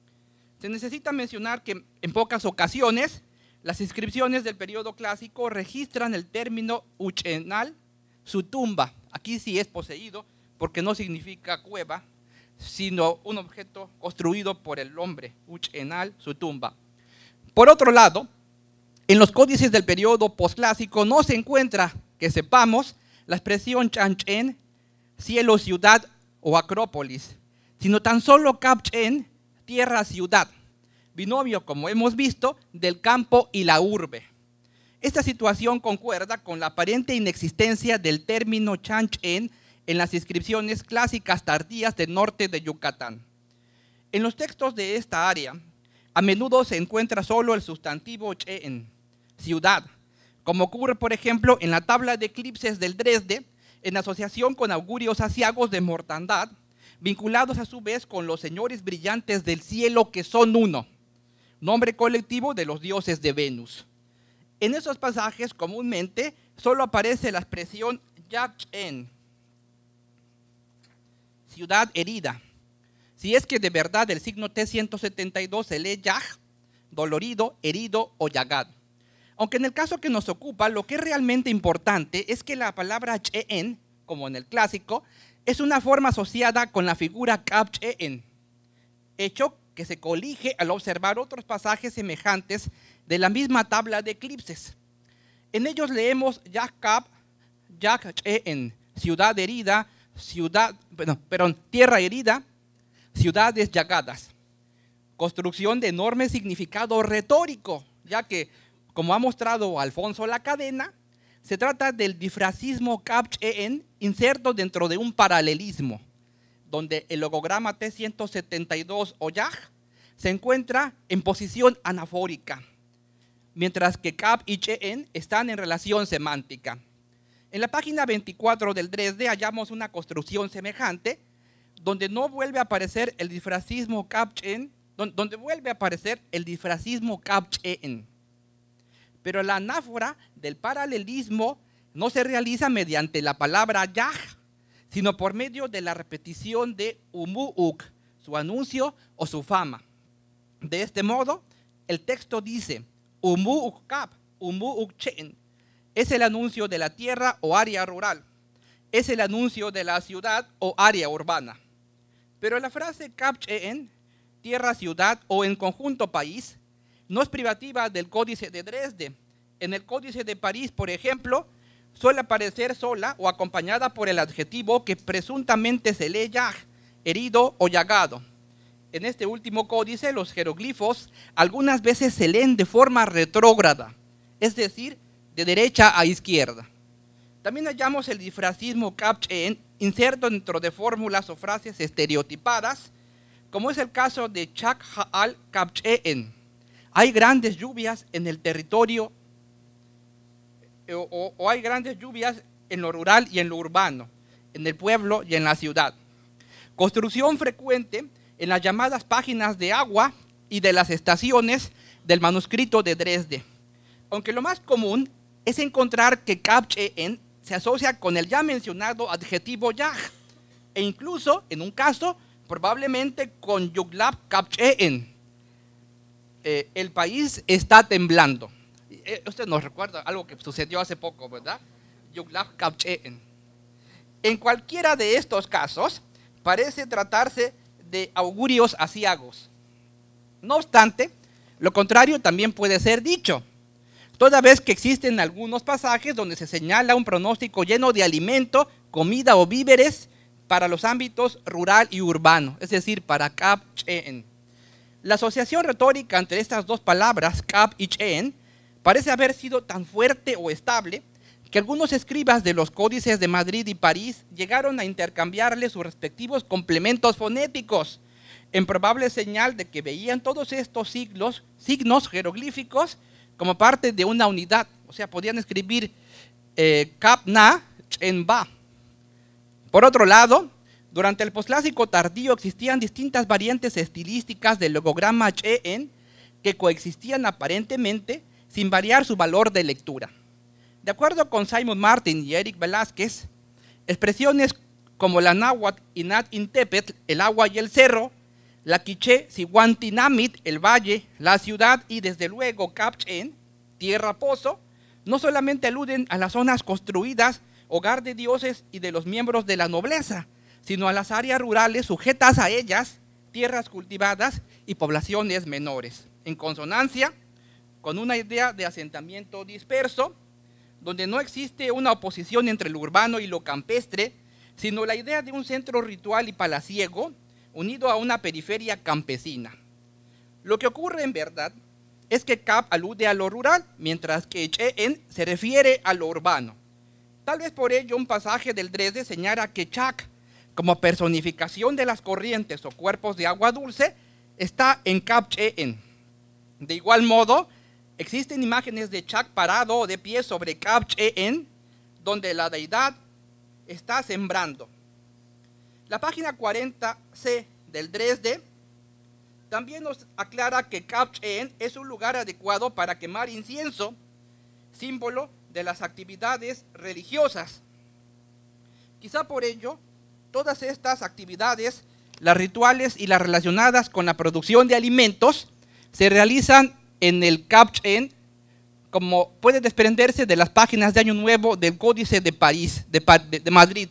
Se necesita mencionar que en pocas ocasiones las inscripciones del periodo clásico registran el término Uchenal, su tumba. Aquí sí es poseído porque no significa cueva, sino un objeto construido por el hombre, Uchenal, su tumba. Por otro lado, en los códices del periodo posclásico no se encuentra, que sepamos, la expresión Chanchen, cielo, ciudad o acrópolis, sino tan solo Cap-Ch'en, tierra, ciudad, binomio, como hemos visto, del campo y la urbe. Esta situación concuerda con la aparente inexistencia del término Chang'en en las inscripciones clásicas tardías del norte de Yucatán. En los textos de esta área, a menudo se encuentra solo el sustantivo Ch'en, ciudad, como ocurre, por ejemplo, en la tabla de eclipses del Dresde, en asociación con augurios aciagos de mortandad, vinculados a su vez con los señores brillantes del cielo que son uno, nombre colectivo de los dioses de Venus. En esos pasajes comúnmente solo aparece la expresión Yagchen, ciudad herida. Si es que de verdad el signo T172 se lee Yag, dolorido, herido o llagado. Aunque en el caso que nos ocupa, lo que es realmente importante es que la palabra Ch'en, como en el clásico, es una forma asociada con la figura Kab-Ch'en, hecho que se colige al observar otros pasajes semejantes de la misma tabla de eclipses. En ellos leemos Yag-Kab, Yag-Ch'en, ciudad herida, tierra herida, ciudades llagadas. Construcción de enorme significado retórico, ya que, como ha mostrado Alfonso La Cadena, se trata del difrasismo Kab-Ch'en inserto dentro de un paralelismo, donde el logograma T172 o Yag se encuentra en posición anafórica, mientras que Kab y Ch'en están en relación semántica. En la página 24 del Dresde hallamos una construcción semejante, donde no vuelve a aparecer el difrasismo Kab-Ch'en, donde vuelve a aparecer el difrasismo Kab-Ch'en. Pero la anáfora del paralelismo no se realiza mediante la palabra Yag, sino por medio de la repetición de Umu'uk, su anuncio o su fama. De este modo, el texto dice, Umu'uk Kab, Umu'uk Ch'en, es el anuncio de la tierra o área rural, es el anuncio de la ciudad o área urbana. Pero la frase Kab-Ch'en, tierra, ciudad o en conjunto país, no es privativa del Códice de Dresde. En el Códice de París, por ejemplo, suele aparecer sola o acompañada por el adjetivo que presuntamente se lee Yag, herido o llagado. En este último códice, los jeroglifos algunas veces se leen de forma retrógrada, es decir, de derecha a izquierda. También hallamos el difrasismo Kab-Ch'en inserto dentro de fórmulas o frases estereotipadas, como es el caso de Chak Ha'al Kab-Ch'en. Hay grandes lluvias en el territorio, o hay grandes lluvias en lo rural y en lo urbano, en el pueblo y en la ciudad. Construcción frecuente en las llamadas páginas de agua y de las estaciones del manuscrito de Dresde. Aunque lo más común es encontrar que Kab-Ch'en se asocia con el ya mencionado adjetivo Yag, e incluso, en un caso, probablemente con Yuglab Kab-Ch'en. El país está temblando. Usted nos recuerda algo que sucedió hace poco, ¿verdad? Yuglab Kab-Ch'en. En cualquiera de estos casos, parece tratarse de augurios aciagos. No obstante, lo contrario también puede ser dicho, toda vez que existen algunos pasajes donde se señala un pronóstico lleno de alimento, comida o víveres para los ámbitos rural y urbano, es decir, para Kab-Ch'en. La asociación retórica entre estas dos palabras, Kab y Ch'en, parece haber sido tan fuerte o estable que algunos escribas de los códices de Madrid y París llegaron a intercambiarle sus respectivos complementos fonéticos, en probable señal de que veían todos estos signos jeroglíficos como parte de una unidad. O sea, podían escribir Kab-Na, Ch'en-Ba. Por otro lado, durante el posclásico tardío existían distintas variantes estilísticas del logograma Ch'en que coexistían aparentemente sin variar su valor de lectura. De acuerdo con Simon Martin y Eric Velázquez, expresiones como la náhuatl Inat Intepetl, el agua y el cerro, la quiché Sihuantinamit, el valle, la ciudad y desde luego Kab-Ch'en, tierra pozo, no solamente aluden a las zonas construidas, hogar de dioses y de los miembros de la nobleza, sino a las áreas rurales sujetas a ellas, tierras cultivadas y poblaciones menores, en consonancia con una idea de asentamiento disperso, donde no existe una oposición entre lo urbano y lo campestre, sino la idea de un centro ritual y palaciego unido a una periferia campesina. Lo que ocurre en verdad es que Cap alude a lo rural, mientras que Cheen se refiere a lo urbano. Tal vez por ello un pasaje del Dresde señala que Chak, como personificación de las corrientes o cuerpos de agua dulce, está en Cap Cheen. De igual modo, existen imágenes de Chak parado o de pie sobre Cap Cheen, donde la deidad está sembrando. La página 40C del Dresde también nos aclara que Cap Cheen es un lugar adecuado para quemar incienso, símbolo de las actividades religiosas. Quizá por ello, todas estas actividades, las rituales y las relacionadas con la producción de alimentos, se realizan en el Cap Cheen, como puede desprenderse de las páginas de Año Nuevo del Códice de París, de Madrid.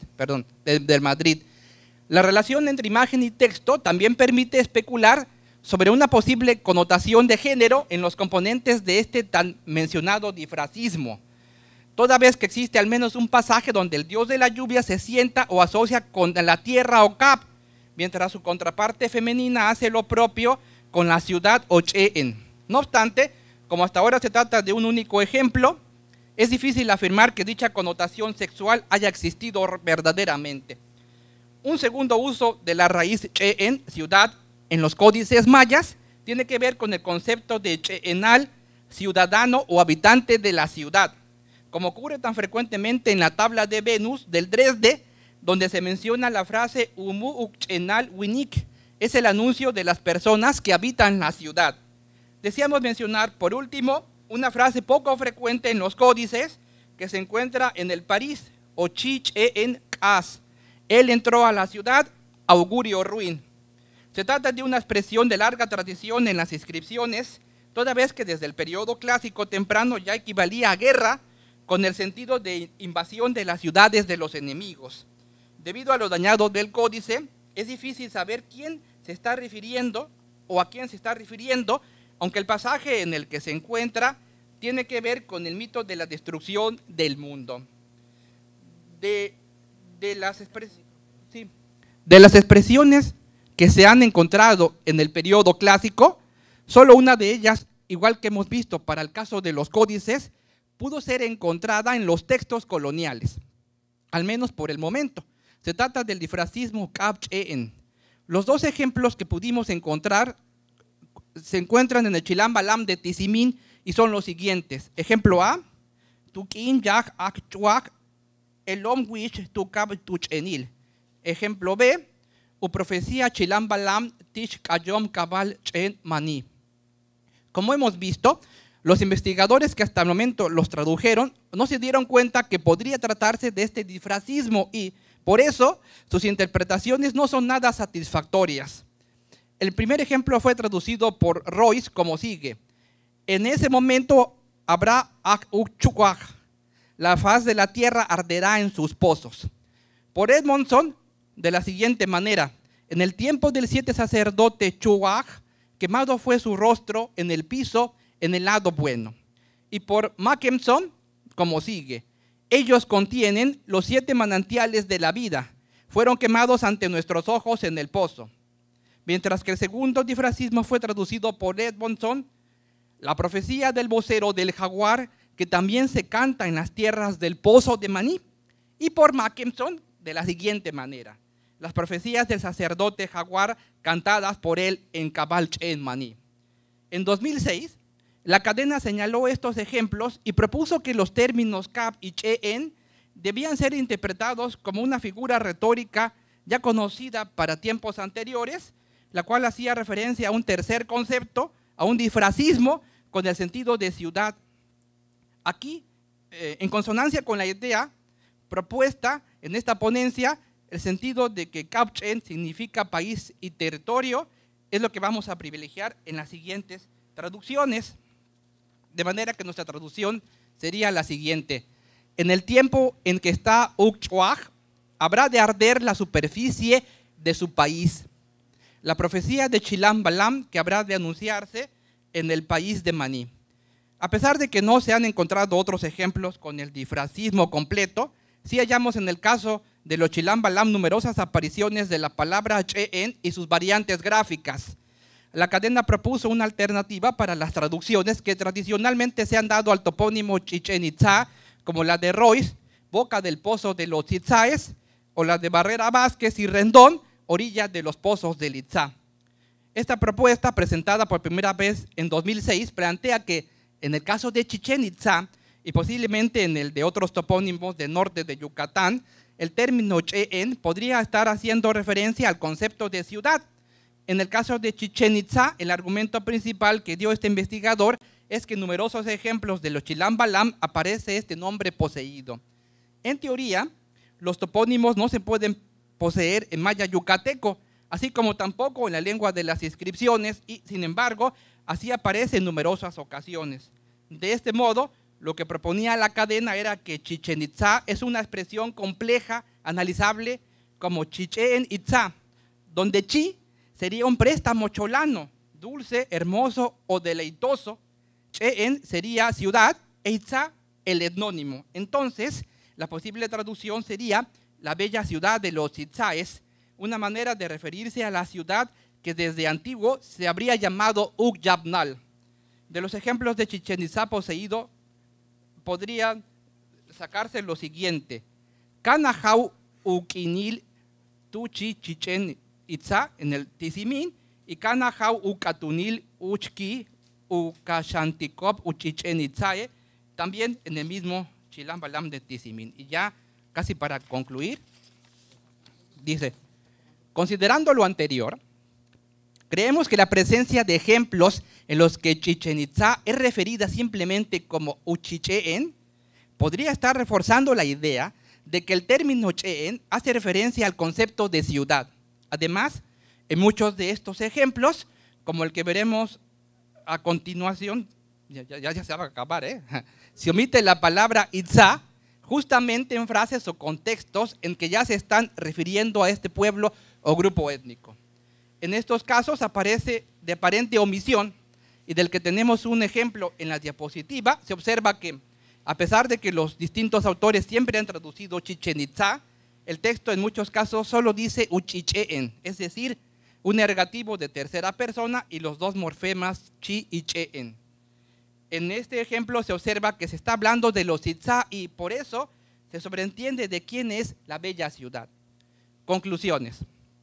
La relación entre imagen y texto también permite especular sobre una posible connotación de género en los componentes de este tan mencionado disfrazismo, toda vez que existe al menos un pasaje donde el dios de la lluvia se sienta o asocia con la tierra o Cap, mientras su contraparte femenina hace lo propio con la ciudad o Cheen. No obstante, como hasta ahora se trata de un único ejemplo, es difícil afirmar que dicha connotación sexual haya existido verdaderamente. Un segundo uso de la raíz Cheen, ciudad, en los códices mayas, tiene que ver con el concepto de Cheenal, ciudadano o habitante de la ciudad, como ocurre tan frecuentemente en la tabla de Venus del Dresde, donde se menciona la frase Umu Ukchenal Winik, es el anuncio de las personas que habitan la ciudad. Deseamos mencionar, por último, una frase poco frecuente en los códices que se encuentra en el París, Ochi Cheen Kas. Él entró a la ciudad, augurio ruin. Se trata de una expresión de larga tradición en las inscripciones, toda vez que desde el periodo clásico temprano ya equivalía a guerra, con el sentido de invasión de las ciudades de los enemigos. Debido a lo dañado del códice, es difícil saber quién se está refiriendo o a quién se está refiriendo, aunque el pasaje en el que se encuentra tiene que ver con el mito de la destrucción del mundo. De las expresiones que se han encontrado en el periodo clásico, solo una de ellas, igual que hemos visto para el caso de los códices, pudo ser encontrada en los textos coloniales, al menos por el momento. Se trata del disfrazismo Cap Cheen. Los dos ejemplos que pudimos encontrar se encuentran en el Chilam Balam de Tizimín y son los siguientes. Ejemplo A, Tukin Yak Ak Chuak Elom Wish Tukab Tuchenil. Ejemplo B, u profecía Chilam Balam Tish Kayom Kabal Chen Mani. Como hemos visto, los investigadores que hasta el momento los tradujeron no se dieron cuenta que podría tratarse de este disfrazismo y, por eso, sus interpretaciones no son nada satisfactorias. El primer ejemplo fue traducido por Royce como sigue. En ese momento habrá Ak-Uk-Chukwaj, la faz de la tierra arderá en sus pozos. Por Edmondson, de la siguiente manera, en el tiempo del 7 sacerdote Chukwaj, quemado fue su rostro en el piso, en el lado bueno. Y por Mackenson, como sigue, ellos contienen los 7 manantiales de la vida, fueron quemados ante nuestros ojos en el pozo. Mientras que el segundo disfrazismo fue traducido por Edmondson, la profecía del vocero del jaguar, que también se canta en las tierras del pozo de Maní, y por Mackenson de la siguiente manera, las profecías del sacerdote jaguar cantadas por él en Kabal Chen Maní. En 2006, la cadena señaló estos ejemplos y propuso que los términos Cap y Cheen debían ser interpretados como una figura retórica ya conocida para tiempos anteriores, la cual hacía referencia a un tercer concepto, a un disfrazismo con el sentido de ciudad. Aquí, en consonancia con la idea propuesta en esta ponencia, el sentido de que Cap Cheen significa país y territorio, es lo que vamos a privilegiar en las siguientes traducciones. De manera que nuestra traducción sería la siguiente. En el tiempo en que está Ukchuaj, habrá de arder la superficie de su país. La profecía de Chilam Balam que habrá de anunciarse en el país de Maní. A pesar de que no se han encontrado otros ejemplos con el disfrazismo completo, sí hallamos en el caso de los Chilam Balam numerosas apariciones de la palabra Cheen y sus variantes gráficas. la cadena propuso una alternativa para las traducciones que tradicionalmente se han dado al topónimo Chichén Itzá, como la de Royce, boca del pozo de los Itzáes, o la de Barrera Vázquez y Rendón, orilla de los pozos del Itzá. Esta propuesta, presentada por primera vez en 2006, plantea que en el caso de Chichén Itzá y posiblemente en el de otros topónimos del norte de Yucatán, el término Che'en podría estar haciendo referencia al concepto de ciudad. En el caso de Chichén Itzá, el argumento principal que dio este investigador es que en numerosos ejemplos de los Chilam Balam aparece este nombre poseído. En teoría, los topónimos no se pueden poseer en maya yucateco, así como tampoco en la lengua de las inscripciones, y sin embargo, así aparece en numerosas ocasiones. De este modo, lo que proponía la cadena era que Chichén Itzá es una expresión compleja, analizable como Chichén Itzá, donde chi sería un préstamo cholano, dulce, hermoso o deleitoso. Che'en sería ciudad e Itzá el etnónimo. Entonces, la posible traducción sería la bella ciudad de los Itzáes, una manera de referirse a la ciudad que desde antiguo se habría llamado Ucyabnal. De los ejemplos de Chichén Itzá poseído, podría sacarse lo siguiente: Canajau Uquinil Tuchi Chichén Itzá en el Tizimín, y Canajau Ucatunil Uchki Ucashanticop Uchichén Itzae, también en el mismo Chilam Balam de Tizimín. Y ya casi para concluir, dice: considerando lo anterior, creemos que la presencia de ejemplos en los que Chichén Itzá es referida simplemente como Uchichén podría estar reforzando la idea de que el término Che'en hace referencia al concepto de ciudad. Además, en muchos de estos ejemplos, como el que veremos a continuación, ya se va a acabar, se omite la palabra Itzá justamente en frases o contextos en que ya se están refiriendo a este pueblo o grupo étnico. En estos casos aparece de aparente omisión, y del que tenemos un ejemplo en la diapositiva. Se observa que, a pesar de que los distintos autores siempre han traducido Chichén Itzá, el texto en muchos casos solo dice Uchichén, es decir, un ergativo de tercera persona y los dos morfemas chi y che'en. En este ejemplo se observa que se está hablando de los Itzá y por eso se sobreentiende de quién es la bella ciudad. Conclusiones.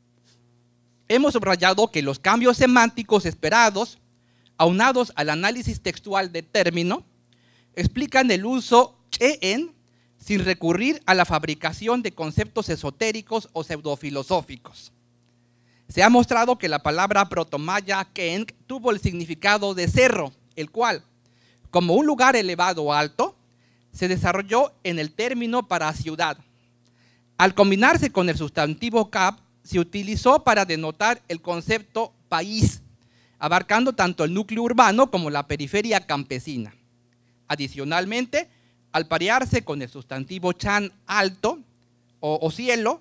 Hemos subrayado que los cambios semánticos esperados, aunados al análisis textual del término, explican el uso che'en sin recurrir a la fabricación de conceptos esotéricos o pseudofilosóficos. Se ha mostrado que la palabra protomaya Keng tuvo el significado de cerro, el cual, como un lugar elevado o alto, se desarrolló en el término para ciudad. Al combinarse con el sustantivo cap, se utilizó para denotar el concepto país, abarcando tanto el núcleo urbano como la periferia campesina. Adicionalmente, al parearse con el sustantivo chan alto o cielo,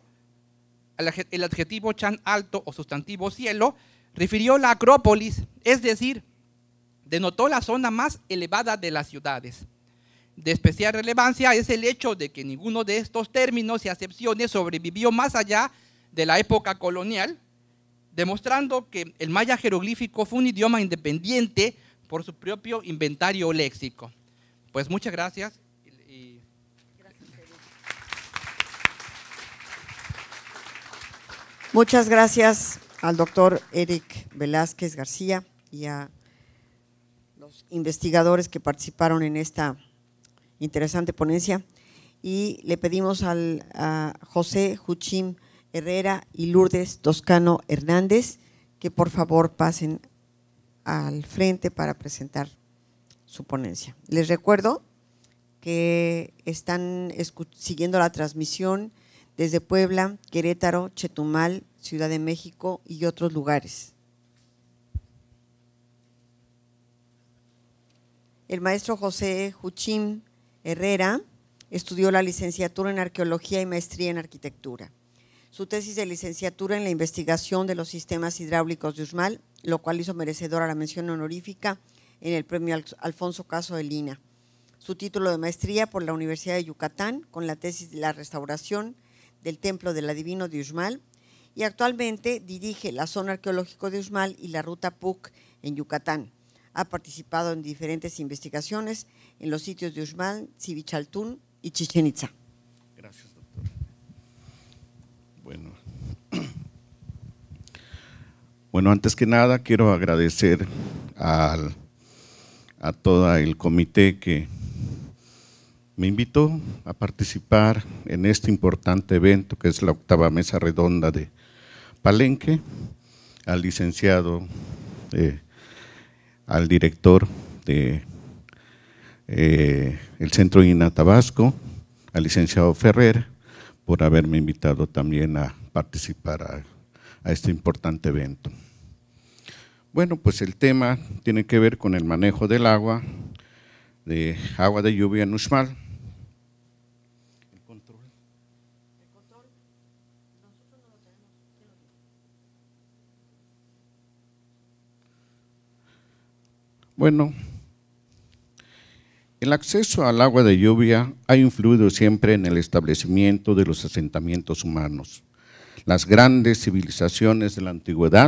el adjetivo chan alto o sustantivo cielo refirió la acrópolis, es decir, denotó la zona más elevada de las ciudades. De especial relevancia es el hecho de que ninguno de estos términos y acepciones sobrevivió más allá de la época colonial, demostrando que el maya jeroglífico fue un idioma independiente por su propio inventario léxico. Pues muchas gracias. Muchas gracias al doctor Eric Velázquez García y a los investigadores que participaron en esta interesante ponencia. Y le pedimos a José Juchim Herrera y Lourdes Toscano Hernández que por favor pasen al frente para presentar su ponencia. Les recuerdo que están siguiendo la transmisión desde Puebla, Querétaro, Chetumal, Ciudad de México y otros lugares. El maestro José Juchim Herrera estudió la licenciatura en Arqueología y maestría en Arquitectura. Su tesis de licenciatura en la investigación de los sistemas hidráulicos de Uxmal, lo cual hizo merecedor a la mención honorífica en el premio Alfonso Caso de Lina. Su título de maestría por la Universidad de Yucatán, con la tesis de la restauración del Templo del Adivino de Uxmal, y actualmente dirige la zona arqueológica de Uxmal y la ruta PUC en Yucatán. Ha participado en diferentes investigaciones en los sitios de Uxmal, Civichaltún y Chichén Itzá. Gracias, doctor. Bueno, antes que nada quiero agradecer a todo el comité que me invitó a participar en este importante evento que es la 8ª Mesa Redonda de Palenque, al licenciado, al director de el Centro INA Tabasco, al licenciado Ferrer, por haberme invitado también a participar a este importante evento. Bueno, pues el tema tiene que ver con el manejo del agua de lluvia en Uxmal. Bueno, el acceso al agua de lluvia ha influido siempre en el establecimiento de los asentamientos humanos. Las grandes civilizaciones de la antigüedad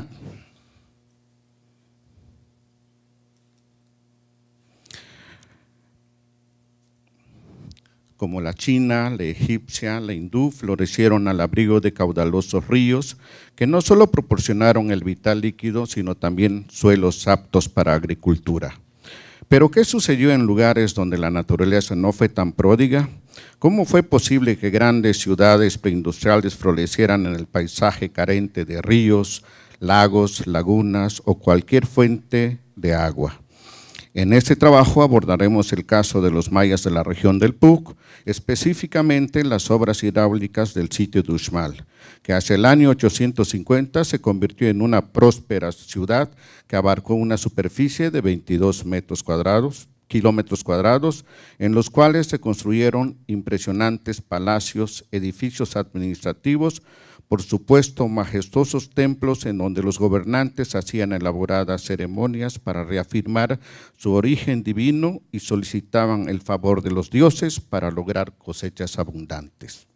como la china, la egipcia, la hindú, florecieron al abrigo de caudalosos ríos que no solo proporcionaron el vital líquido, sino también suelos aptos para agricultura. Pero ¿qué sucedió en lugares donde la naturaleza no fue tan pródiga? ¿Cómo fue posible que grandes ciudades preindustriales florecieran en el paisaje carente de ríos, lagos, lagunas o cualquier fuente de agua? En este trabajo abordaremos el caso de los mayas de la región del PUC, específicamente las obras hidráulicas del sitio de Uxmal, que hacia el año 850 se convirtió en una próspera ciudad que abarcó una superficie de 22 kilómetros cuadrados, en los cuales se construyeron impresionantes palacios, edificios administrativos, por supuesto majestuosos templos en donde los gobernantes hacían elaboradas ceremonias para reafirmar su origen divino y solicitaban el favor de los dioses para lograr cosechas abundantes.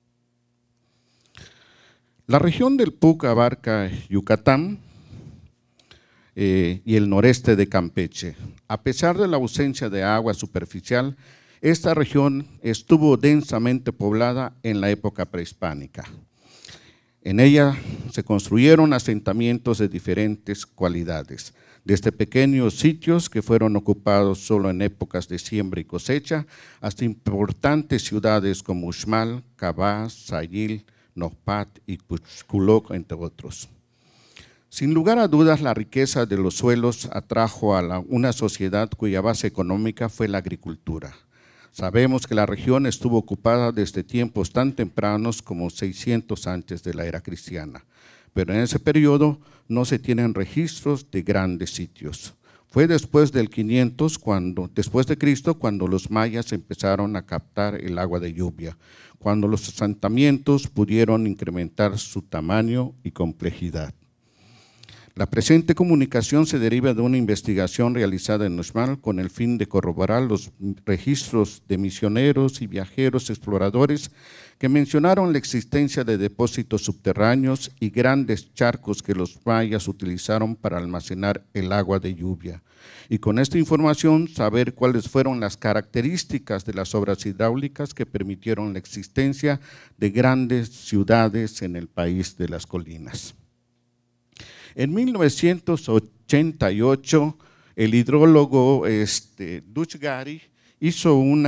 La región del PUC abarca Yucatán y el noreste de Campeche. A pesar de la ausencia de agua superficial, esta región estuvo densamente poblada en la época prehispánica. En ella se construyeron asentamientos de diferentes cualidades, desde pequeños sitios que fueron ocupados solo en épocas de siembra y cosecha, hasta importantes ciudades como Uxmal, Cabá, Sayil, Nocpat y Cuxculoc, entre otros. Sin lugar a dudas, la riqueza de los suelos atrajo a una sociedad cuya base económica fue la agricultura. Sabemos que la región estuvo ocupada desde tiempos tan tempranos como 600 antes de la era cristiana, pero en ese periodo no se tienen registros de grandes sitios. Fue después del 500, después de Cristo, cuando los mayas empezaron a captar el agua de lluvia, cuando los asentamientos pudieron incrementar su tamaño y complejidad. La presente comunicación se deriva de una investigación realizada en Uxmal con el fin de corroborar los registros de misioneros y viajeros exploradores que mencionaron la existencia de depósitos subterráneos y grandes charcos que los mayas utilizaron para almacenar el agua de lluvia. Y con esta información saber cuáles fueron las características de las obras hidráulicas que permitieron la existencia de grandes ciudades en el país de las colinas. En 1988, el hidrólogo Dutch Gary hizo un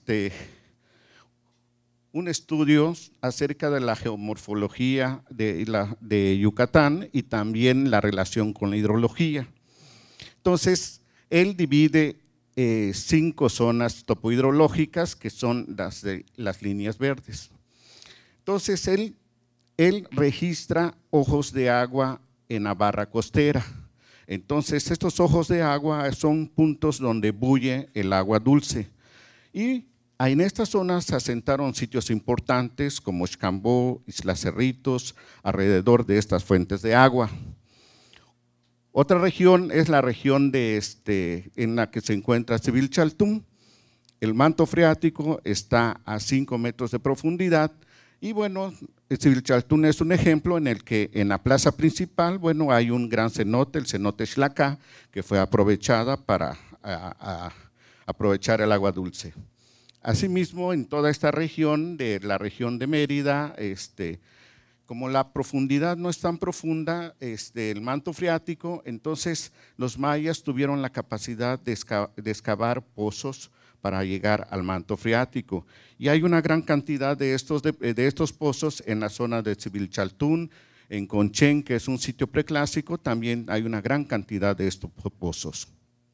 estudio acerca de la geomorfología de Yucatán y también la relación con la hidrología. Entonces, él divide 5 zonas topohidrológicas que son las líneas verdes. Entonces, él registra ojos de agua en la barra costera. Entonces, estos ojos de agua son puntos donde bulle el agua dulce. Y en estas zonas se asentaron sitios importantes como Xcambó, Isla Cerritos, alrededor de estas fuentes de agua. Otra región es la región en la que se encuentra Civichaltún. El manto freático está a 5 metros de profundidad y bueno, Civilchaltún es un ejemplo en el que en la plaza principal, bueno, hay un gran cenote, el cenote Xlacá, que fue aprovechada para aprovechar el agua dulce. Asimismo, en toda esta región, de la región de Mérida, como la profundidad no es tan profunda, el manto freático, entonces los mayas tuvieron la capacidad de excavar pozos para llegar al manto freático. Y hay una gran cantidad de estos pozos en la zona de Civilchaltún, en Conchén, que es un sitio preclásico, también hay una gran cantidad de estos pozos.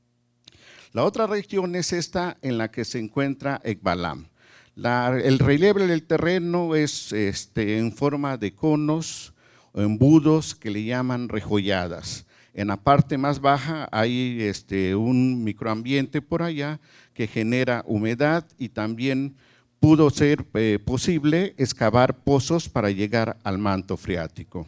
La otra región es esta en la que se encuentra Ekbalam. El relieve del terreno es en forma de conos o embudos que le llaman rejolladas. En la parte más baja hay un microambiente por allá que genera humedad y también pudo ser posible excavar pozos para llegar al manto freático.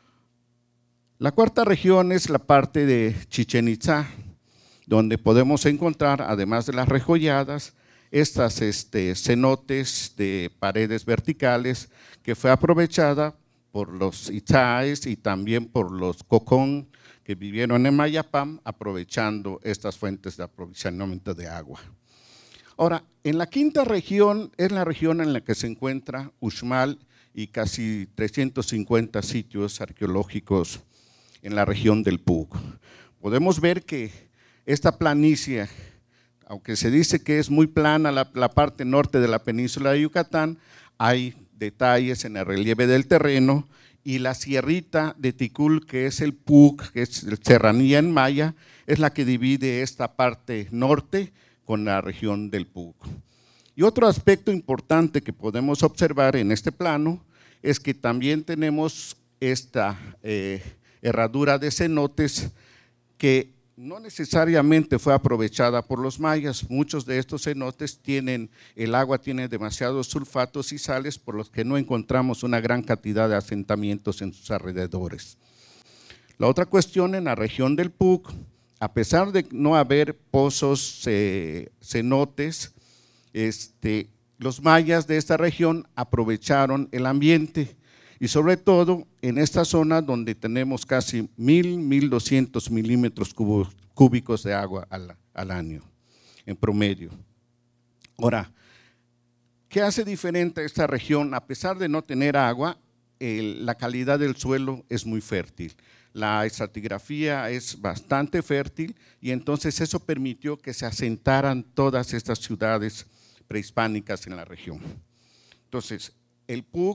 La cuarta región es la parte de Chichén Itzá, donde podemos encontrar, además de las rejolladas, estas cenotes de paredes verticales que fue aprovechada por los itzáes y también por los cocón que vivieron en Mayapam, aprovechando estas fuentes de aprovisionamiento de agua. Ahora, en la quinta región es la región en la que se encuentra Uxmal y casi 350 sitios arqueológicos en la región del Pug. Podemos ver que esta planicie, aunque se dice que es muy plana la parte norte de la península de Yucatán, hay detalles en el relieve del terreno y la sierrita de Ticul, que es el Pug, que es serranía en maya, es la que divide esta parte norte con la región del Pug. Y otro aspecto importante que podemos observar en este plano es que también tenemos esta herradura de cenotes que no necesariamente fue aprovechada por los mayas. Muchos de estos cenotes el agua tiene demasiados sulfatos y sales, por los que no encontramos una gran cantidad de asentamientos en sus alrededores. La otra cuestión, en la región del Pug, a pesar de no haber pozos, cenotes, los mayas de esta región aprovecharon el ambiente y sobre todo en esta zona donde tenemos casi 1.200 milímetros cúbicos de agua al año en promedio. Ahora, ¿qué hace diferente a esta región? A pesar de no tener agua, la calidad del suelo es muy fértil. La estratigrafía es bastante fértil y entonces eso permitió que se asentaran todas estas ciudades prehispánicas en la región. Entonces, el Pug,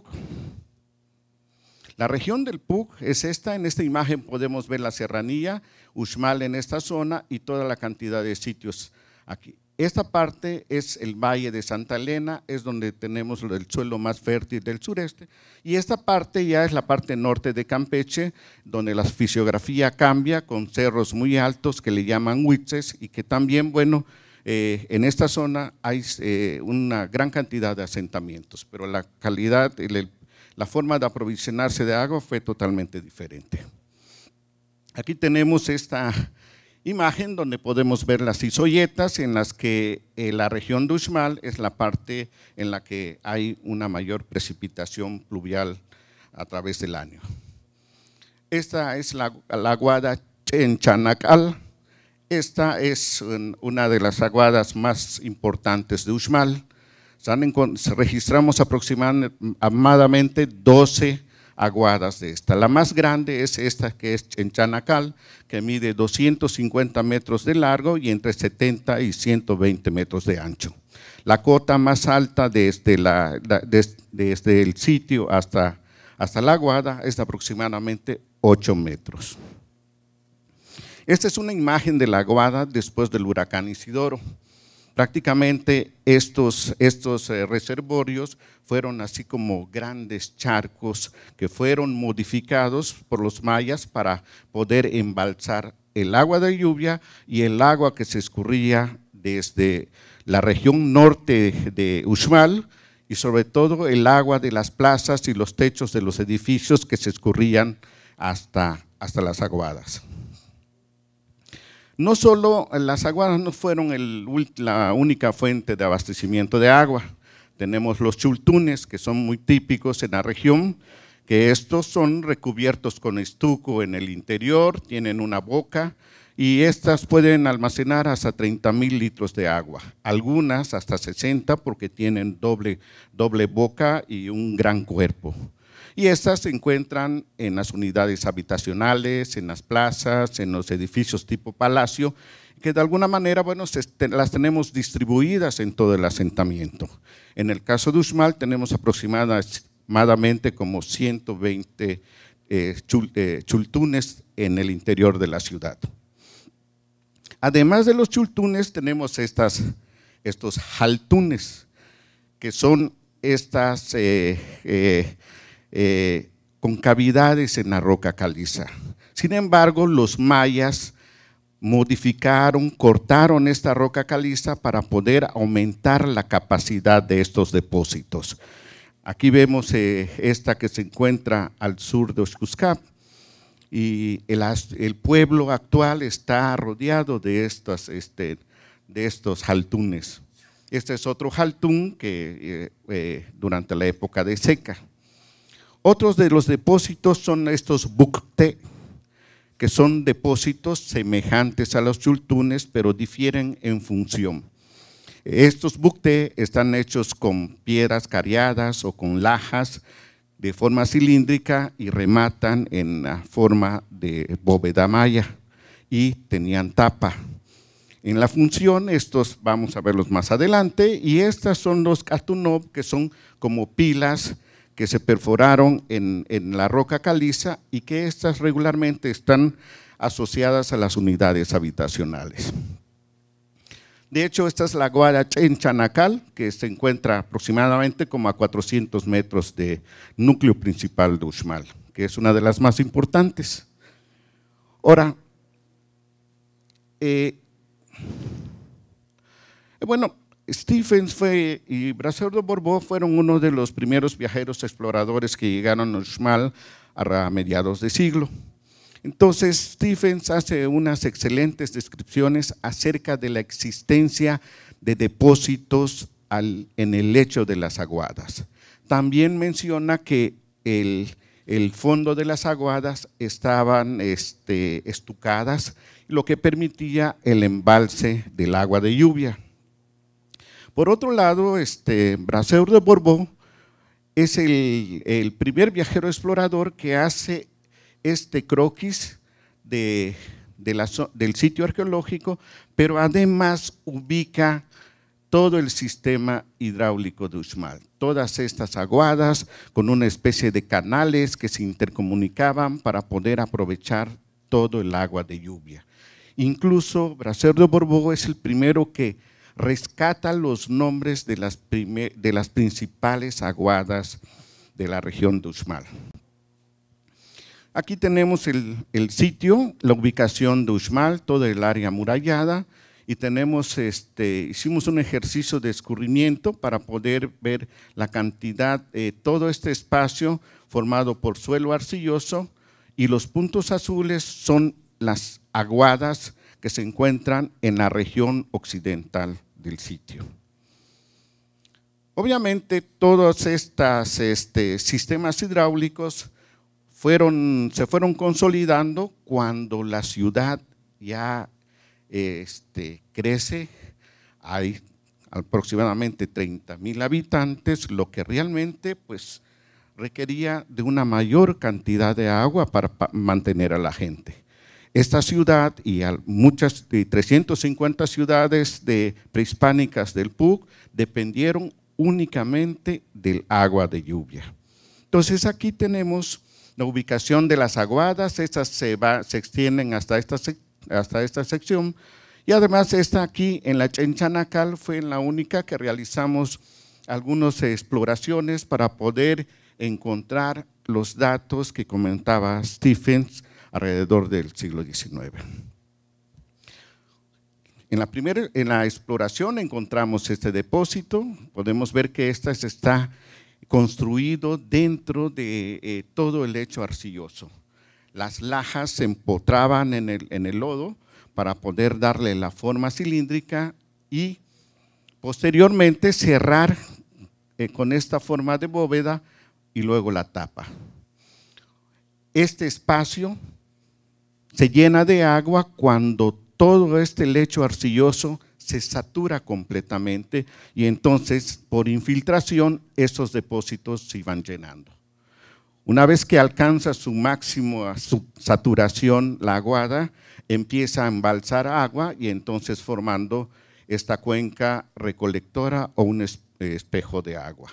la región del Pug es esta. En esta imagen podemos ver la serranía, Uxmal en esta zona y toda la cantidad de sitios aquí. Esta parte es el Valle de Santa Elena, es donde tenemos el suelo más fértil del sureste, y esta parte ya es la parte norte de Campeche, donde la fisiografía cambia con cerros muy altos que le llaman huitzes y que también, bueno, en esta zona hay una gran cantidad de asentamientos, pero la calidad, la forma de aprovisionarse de agua fue totalmente diferente. Aquí tenemos esta imagen donde podemos ver las isoyetas en las que la región de Uxmal es la parte en la que hay una mayor precipitación pluvial a través del año. Esta es la aguada en Chanacal. Esta es una de las aguadas más importantes de Uxmal. Registramos aproximadamente 12 aguadas de esta. La más grande es esta, que es en Chanacal, que mide 250 metros de largo y entre 70 y 120 metros de ancho. La cota más alta desde el sitio hasta la aguada es de aproximadamente 8 metros. Esta es una imagen de la aguada después del huracán Isidoro. Prácticamente estos reservorios fueron así como grandes charcos que fueron modificados por los mayas para poder embalsar el agua de lluvia y el agua que se escurría desde la región norte de Uxmal y sobre todo el agua de las plazas y los techos de los edificios que se escurrían hasta las aguadas. No solo las aguadas no fueron la única fuente de abastecimiento de agua, Tenemos los chultunes, que son muy típicos en la región, que estos son recubiertos con estuco en el interior, tienen una boca y estas pueden almacenar hasta 30,000 litros de agua, algunas hasta 60 porque tienen doble boca y un gran cuerpo. Y estas se encuentran en las unidades habitacionales, en las plazas, en los edificios tipo palacio, que de alguna manera, bueno, las tenemos distribuidas en todo el asentamiento. En el caso de Uxmal tenemos aproximadamente como 120 chultunes en el interior de la ciudad. Además de los chultunes tenemos estos jaltunes, que son estas concavidades en la roca caliza. Sin embargo, los mayas modificaron, cortaron esta roca caliza para poder aumentar la capacidad de estos depósitos. Aquí vemos esta que se encuentra al sur de Uxcuscap y el pueblo actual está rodeado de estos jaltunes. Este es otro jaltún que durante la época de seca. Otros de los depósitos son estos bucté, que son depósitos semejantes a los chultunes, pero difieren en función. Estos bucté están hechos con piedras cariadas o con lajas de forma cilíndrica y rematan en la forma de bóveda maya y tenían tapa. En la función, estos vamos a verlos más adelante, y estas son los katunov, que son como pilas que se perforaron en la roca caliza y que estas regularmente están asociadas a las unidades habitacionales. De hecho, esta es la aguada Chanacal, que se encuentra aproximadamente como a 400 metros del núcleo principal de Uxmal, que es una de las más importantes. Ahora, bueno, Stephens y Brasseur de Bourbeau fueron uno de los primeros viajeros exploradores que llegaron a Uxmal a mediados de siglo. Entonces, Stephens hace unas excelentes descripciones acerca de la existencia de depósitos en el lecho de las aguadas. También menciona que el fondo de las aguadas estaban estucadas, lo que permitía el embalse del agua de lluvia. Por otro lado, Brasseur de Bourbeau es el primer viajero explorador que hace este croquis del sitio arqueológico, pero además ubica todo el sistema hidráulico de Uxmal, todas estas aguadas con una especie de canales que se intercomunicaban para poder aprovechar todo el agua de lluvia. Incluso Brasseur de Bourbeau es el primero que rescata los nombres de las principales aguadas de la región de Uxmal. Aquí tenemos el sitio, la ubicación de Uxmal, toda el área amurallada, y tenemos, hicimos un ejercicio de escurrimiento para poder ver la cantidad, todo este espacio formado por suelo arcilloso, y los puntos azules son las aguadas que se encuentran en la región occidental del sitio. Obviamente todos estos sistemas hidráulicos se fueron consolidando cuando la ciudad ya crece, hay aproximadamente 30,000 habitantes, lo que realmente pues requería de una mayor cantidad de agua para mantener a la gente. Esta ciudad y muchas de 350 ciudades prehispánicas del PUC dependieron únicamente del agua de lluvia. Entonces aquí tenemos la ubicación de las aguadas, estas se extienden hasta esta sección, y además esta aquí en la Chanacal fue la única que realizamos algunas exploraciones para poder encontrar los datos que comentaba Stephens alrededor del siglo XIX. En la exploración encontramos este depósito, podemos ver que está construido dentro de todo el lecho arcilloso. Las lajas se empotraban en el lodo para poder darle la forma cilíndrica y posteriormente cerrar con esta forma de bóveda y luego la tapa. Este espacio se llena de agua cuando todo este lecho arcilloso se satura completamente y entonces por infiltración esos depósitos se van llenando. Una vez que alcanza su máximo su saturación la aguada, empieza a embalsar agua y entonces formando esta cuenca recolectora o un espejo de agua.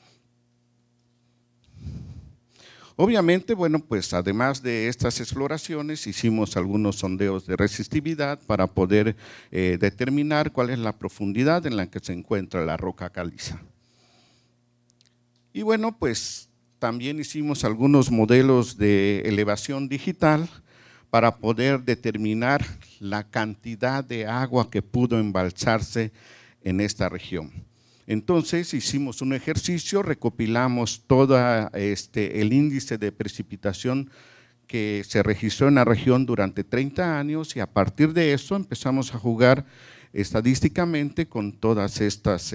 Obviamente, bueno, pues además de estas exploraciones, hicimos algunos sondeos de resistividad para poder determinar cuál es la profundidad en la que se encuentra la roca caliza. Y bueno, pues también hicimos algunos modelos de elevación digital para poder determinar la cantidad de agua que pudo embalsarse en esta región. Entonces hicimos un ejercicio, recopilamos todo el índice de precipitación que se registró en la región durante 30 años y a partir de eso empezamos a jugar estadísticamente con todas estas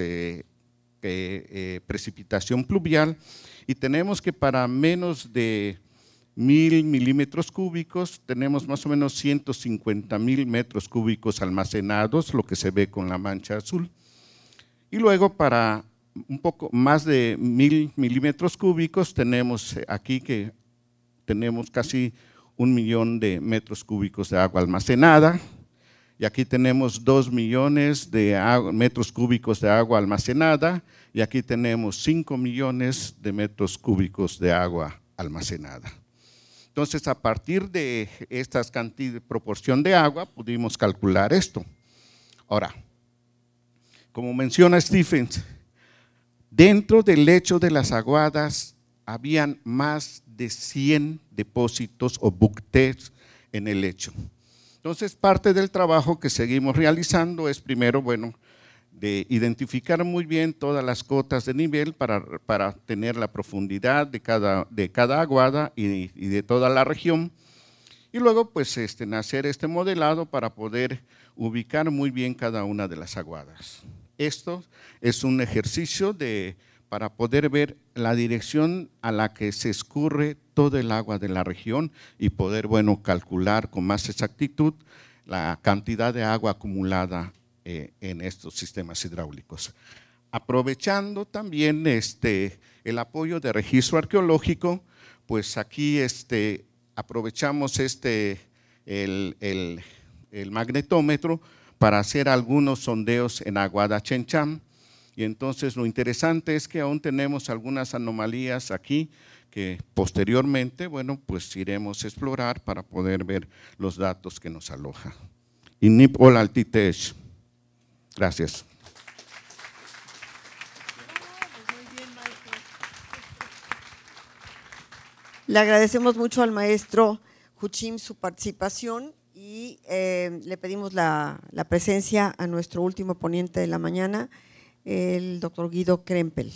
precipitación pluvial y tenemos que para menos de 1000 milímetros cúbicos tenemos más o menos 150,000 metros cúbicos almacenados, lo que se ve con la mancha azul. Y luego para un poco más de 1000 milímetros cúbicos tenemos aquí que tenemos casi 1 millón de metros cúbicos de agua almacenada. Y aquí tenemos 2 millones de metros cúbicos de agua almacenada y aquí tenemos 5 millones de metros cúbicos de agua almacenada. Entonces, a partir de esta proporción de agua, pudimos calcular esto. Ahora, como menciona Stephens, dentro del lecho de las aguadas habían más de 100 depósitos o buctés en el lecho. Entonces, parte del trabajo que seguimos realizando es primero, bueno, de identificar muy bien todas las cotas de nivel para tener la profundidad de cada aguada y de toda la región. Y luego, pues, hacer este modelado para poder ubicar muy bien cada una de las aguadas. Esto es un ejercicio para poder ver la dirección a la que se escurre todo el agua de la región y poder, bueno, calcular con más exactitud la cantidad de agua acumulada en estos sistemas hidráulicos. Aprovechando también el apoyo de registro arqueológico, pues aquí aprovechamos el magnetómetro para hacer algunos sondeos en Aguada Chencham. Y entonces lo interesante es que aún tenemos algunas anomalías aquí que posteriormente, bueno, pues iremos a explorar para poder ver los datos que nos aloja. Inip ol altitesh. Gracias. Le agradecemos mucho al maestro Huchim su participación y le pedimos la presencia a nuestro último ponente de la mañana, el doctor Guido Krempel.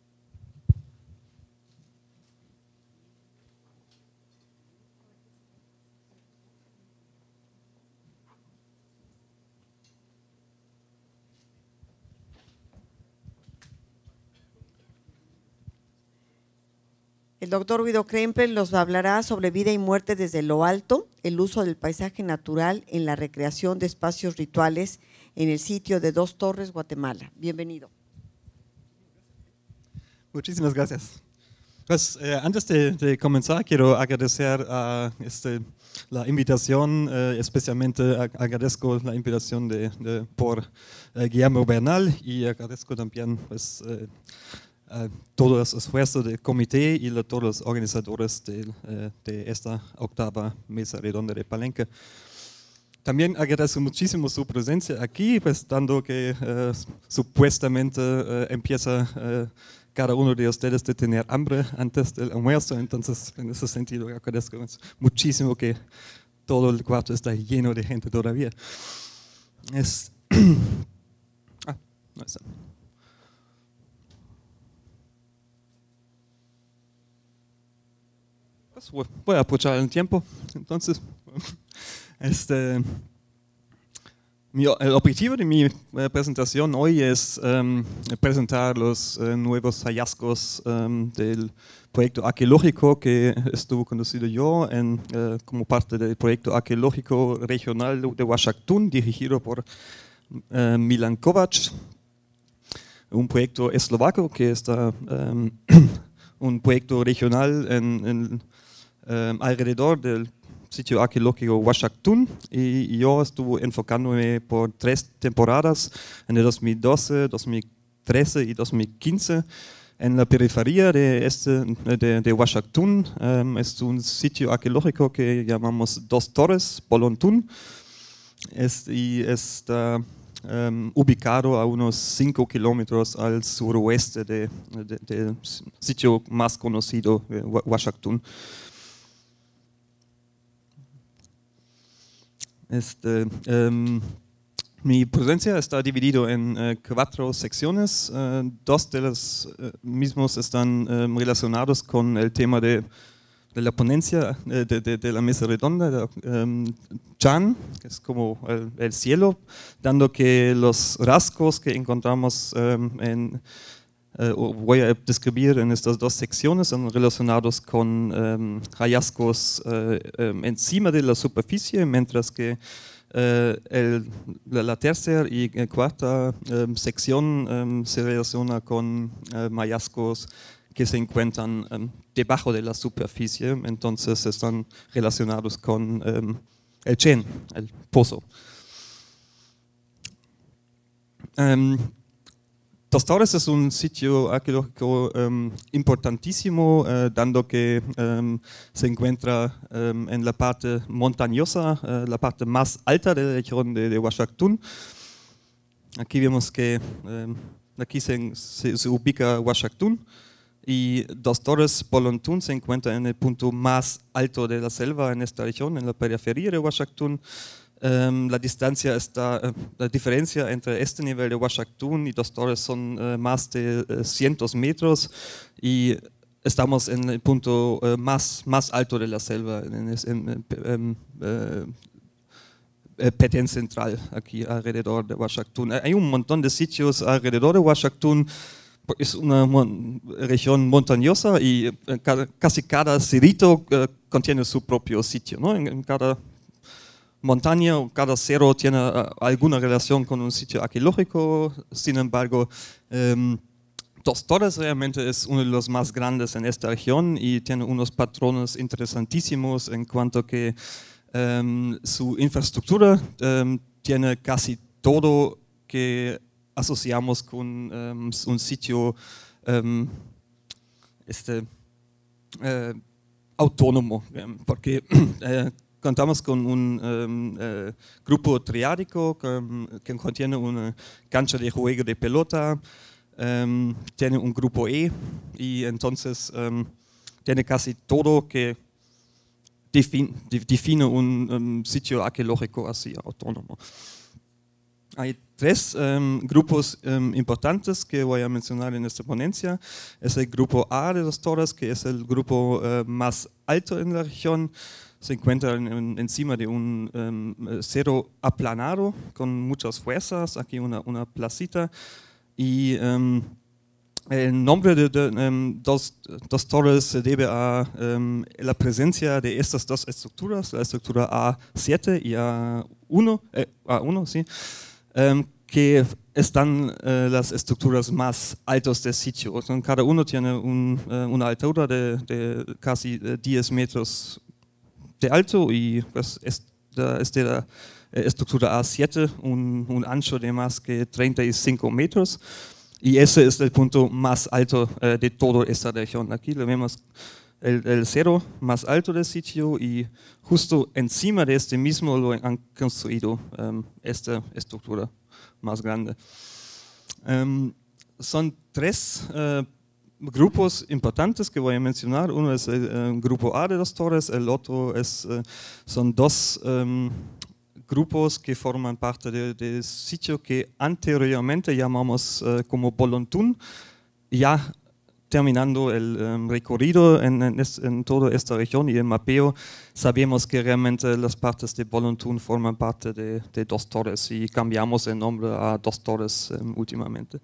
El doctor Guido Krempel nos hablará sobre vida y muerte desde lo alto, el uso del paisaje natural en la recreación de espacios rituales en el sitio de Dos Torres, Guatemala. Bienvenido. Muchísimas gracias. Pues antes de comenzar quiero agradecer la invitación, especialmente agradezco la invitación por Guillermo Bernal y agradezco también pues, todo el esfuerzo del comité y todos los organizadores de esta octava mesa redonda de Palenque. También agradezco muchísimo su presencia aquí, pues dando que supuestamente empieza cada uno de ustedes de tener hambre antes del almuerzo, entonces en ese sentido agradezco muchísimo que todo el cuarto está lleno de gente todavía. No está. Pues voy a aprovechar el tiempo, entonces. El objetivo de mi presentación hoy es presentar los nuevos hallazgos del proyecto arqueológico que estuvo conducido yo como parte del proyecto arqueológico regional de Washington, dirigido por Milan Kovac, un proyecto eslovaco que está un proyecto regional alrededor del sitio arqueológico Washington, y yo estuve enfocándome por 3 temporadas, en el 2012, 2013 y 2015, en la periferia de Washington. Es un sitio arqueológico que llamamos Dos Torres, Bolontún, y está ubicado a unos 5 kilómetros al suroeste del sitio más conocido, Washington. Mi presencia está dividido en 4 secciones. 2 de los mismos están relacionados con el tema de la ponencia de la mesa redonda, de Chan, que es como el cielo, dando que los rasgos que encontramos voy a describir en estas 2 secciones son relacionados con hallazgos encima de la superficie, mientras que la tercera y cuarta sección se relaciona con hallazgos que se encuentran debajo de la superficie, entonces están relacionados con el Chen, el pozo. Dos Torres es un sitio arqueológico importantísimo, dando que se encuentra en la parte montañosa, la parte más alta de la región de Washington. Aquí vemos que aquí se ubica Washington, y Dos Torres, Bolontún, se encuentra en el punto más alto de la selva en esta región, en la periferia de Washington. La diferencia entre este nivel de Washington y Dos Torres son más de 100 metros, y estamos en el punto más alto de la selva, en Petén Central, aquí alrededor de Washington. Hay un montón de sitios alrededor de Washington. Es una región montañosa y casi cada cerrito contiene su propio sitio, ¿no? En cada montaña o cada cerro tiene alguna relación con un sitio arqueológico. Sin embargo, Dos Torres realmente es uno de los más grandes en esta región y tiene unos patrones interesantísimos en cuanto que su infraestructura tiene casi todo que asociamos con un sitio autónomo, porque contamos con un grupo triádico que contiene una cancha de juego de pelota, tiene un grupo E, y entonces tiene casi todo que define un sitio arqueológico así autónomo. Hay 3 grupos importantes que voy a mencionar en esta ponencia. Es el grupo A de Dos Torres, que es el grupo más alto en la región. Se encuentra encima de un cerro aplanado con muchas fuerzas, aquí una placita. Y el nombre de Dos Torres se debe a la presencia de estas 2 estructuras, la estructura A7 y A1, sí. Que están las estructuras más altas del sitio. Cada uno tiene una altura de casi 10 metros de alto, y pues la estructura A7 un ancho de más que 35 metros, y ese es el punto más alto de toda esta región. Aquí lo vemos el cerro más alto del sitio, y justo encima de este mismo lo han construido esta estructura más grande. Son 3 grupos importantes que voy a mencionar. Uno es el grupo A de Dos Torres, el otro son 2 grupos que forman parte del sitio que anteriormente llamamos como Bolontún. Ya terminando el recorrido en toda esta región y el mapeo, sabemos que realmente las partes de Bolonthun forman parte de Dos Torres y cambiamos el nombre a Dos Torres últimamente.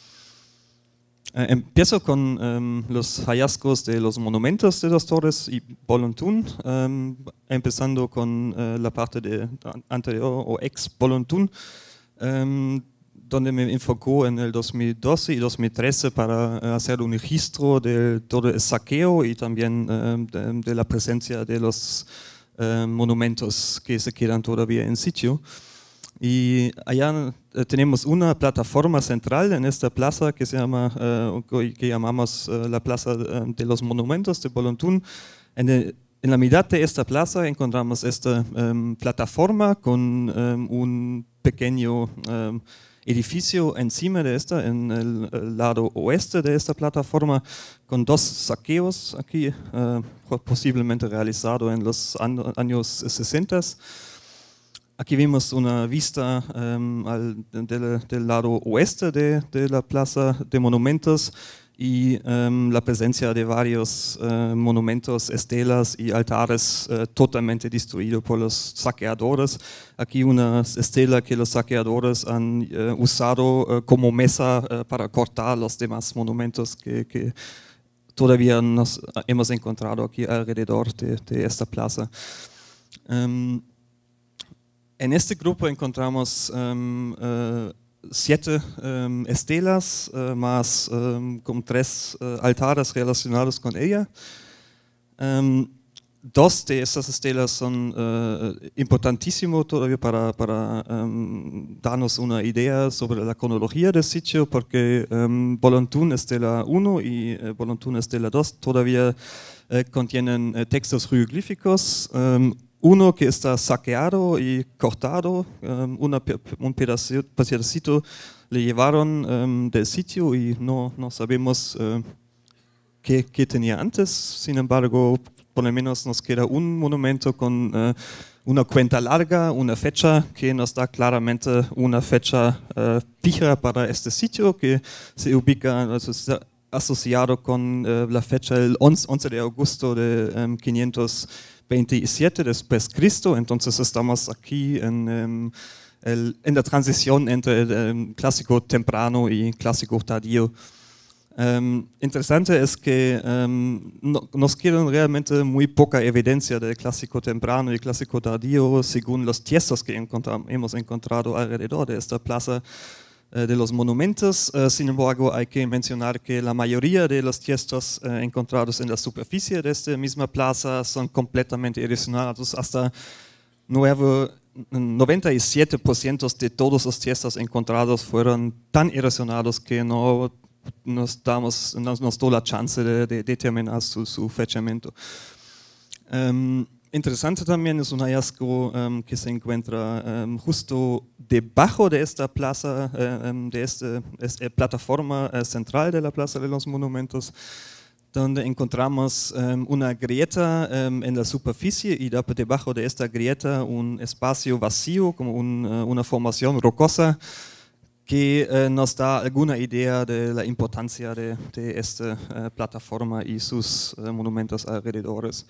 Empiezo con los hallazgos de los monumentos de Dos Torres y Bolonthun, empezando con la parte de anterior o ex Bolonthun, donde me enfocó en el 2012 y 2013 para hacer un registro de todo el saqueo y también de la presencia de los monumentos que se quedan todavía en sitio. Y allá tenemos una plataforma central en esta plaza que se llama, que llamamos la Plaza de los Monumentos de Bolonthun. En la mitad de esta plaza encontramos esta plataforma con un pequeño edificio encima de esta, en el lado oeste de esta plataforma, con dos saqueos aquí, posiblemente realizado en los años 60. Aquí vemos una vista del lado oeste de la Plaza de Monumentos y la presencia de varios monumentos, estelas y altares totalmente destruidos por los saqueadores. Aquí una estela que los saqueadores han usado como mesa para cortar los demás monumentos que todavía nos hemos encontrado aquí alrededor de esta plaza. En este grupo encontramos 7 estelas más con 3 altares relacionados con ella. 2 de estas estelas son importantísimos todavía para darnos una idea sobre la cronología del sitio, porque Bolonthun Estela 1 y Bolonthun Estela 2 todavía contienen textos jeroglíficos. Uno que está saqueado y cortado, un pedacito le llevaron del sitio y no sabemos qué tenía antes. Sin embargo, por lo menos nos queda un monumento con una cuenta larga, una fecha que nos da claramente una fecha fija para este sitio, que se ubica asociado con la fecha del 11 de agosto de 527 después de Cristo. Entonces estamos aquí en la transición entre el clásico temprano y clásico tardío. Interesante es que nos queda realmente muy poca evidencia del clásico temprano y clásico tardío según los tiestos que hemos encontrado alrededor de esta plaza de los monumentos. Sin embargo, hay que mencionar que la mayoría de los tiestos encontrados en la superficie de esta misma plaza son completamente erosionados. Hasta 97% de todos los tiestos encontrados fueron tan erosionados que no nos dio la chance de determinar su fechamiento. Interesante también es un hallazgo que se encuentra justo debajo de esta plaza, de esta plataforma central de la Plaza de los Monumentos, donde encontramos una grieta en la superficie y debajo de esta grieta un espacio vacío, como una formación rocosa, que nos da alguna idea de la importancia de esta plataforma y sus monumentos alrededores.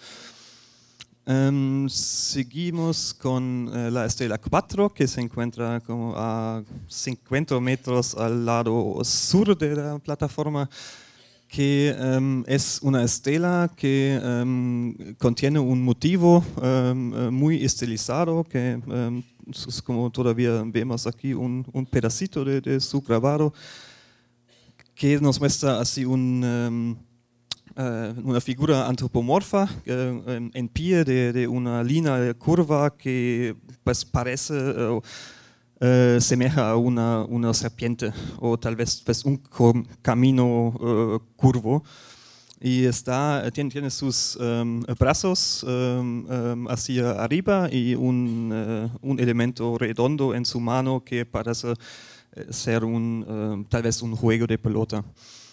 Seguimos con la Estela 4, que se encuentra como a 50 metros al lado sur de la plataforma, que es una estela que contiene un motivo muy estilizado, que es como todavía vemos aquí un pedacito de su grabado, que nos muestra así una figura antropomorfa en pie de una línea curva que pues parece semeja a una serpiente o tal vez pues, un camino curvo, y tiene sus brazos hacia arriba y un elemento redondo en su mano que parece ser tal vez un juego de pelota.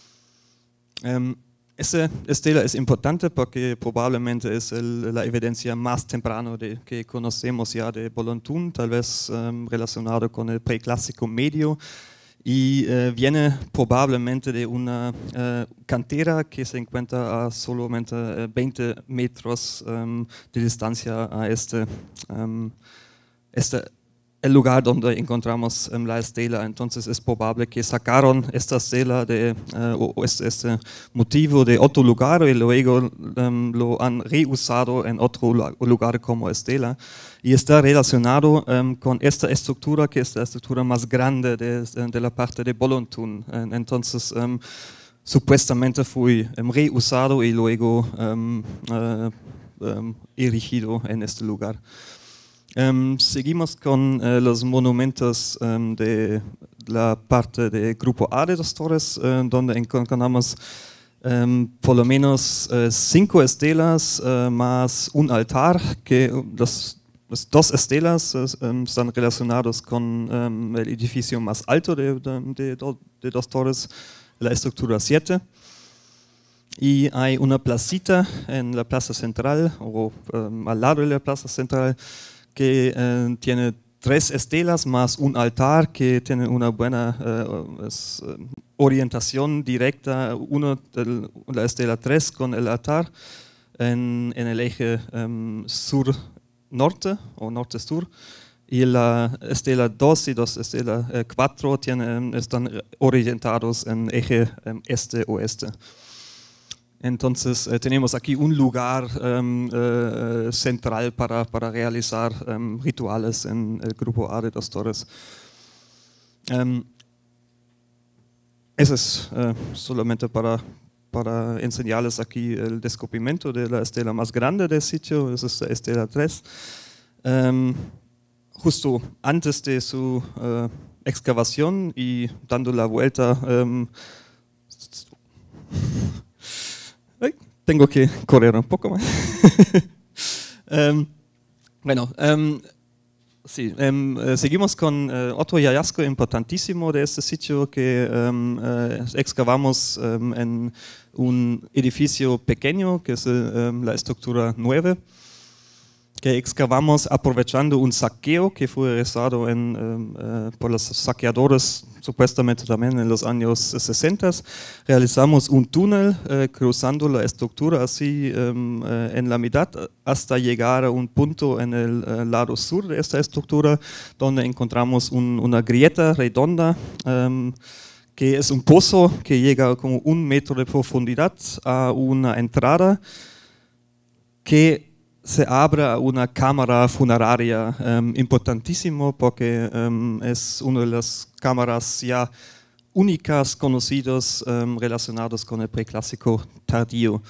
Esta estela es importante porque probablemente es la evidencia más temprana que conocemos ya de Bolonthun, tal vez relacionado con el preclásico medio, y viene probablemente de una cantera que se encuentra a solamente 20 metros de distancia a el lugar donde encontramos la estela. Entonces es probable que sacaron esta estela o este motivo de otro lugar y luego lo han reusado en otro lugar como estela. Y está relacionado con esta estructura, que es la estructura más grande de la parte de Bollontun. Entonces supuestamente fue reusado y luego erigido en este lugar. Seguimos con los monumentos de la parte del grupo A de las torres, donde encontramos por lo menos 5 estelas más un altar, que las 2 estelas están relacionados con el edificio más alto de las torres, la estructura 7. Y hay una placita en la plaza central, o al lado de la plaza central, que tiene 3 estelas más un altar que tiene una buena orientación directa, la estela 3 con el altar en el eje sur-norte o norte-sur, y la estela 2 y la estela 4 están orientados en eje este-oeste. Entonces tenemos aquí un lugar central para realizar rituales en el grupo A de las torres. Eso es solamente para enseñarles aquí el descubrimiento de la estela más grande del sitio, es la estela 3. Justo antes de su excavación y dando la vuelta, tengo que correr un poco más. Seguimos con otro hallazgo importantísimo de este sitio que excavamos en un edificio pequeño, que es la estructura 9, que excavamos aprovechando un saqueo que fue realizado por los saqueadores, supuestamente también en los años 60. Realizamos un túnel cruzando la estructura así en la mitad hasta llegar a un punto en el lado sur de esta estructura, donde encontramos una grieta redonda, que es un pozo que llega como 1 metro de profundidad a una entrada que se abre una cámara funeraria importantísimo, porque es una de las cámaras ya únicas conocidas relacionadas con el preclásico tardío.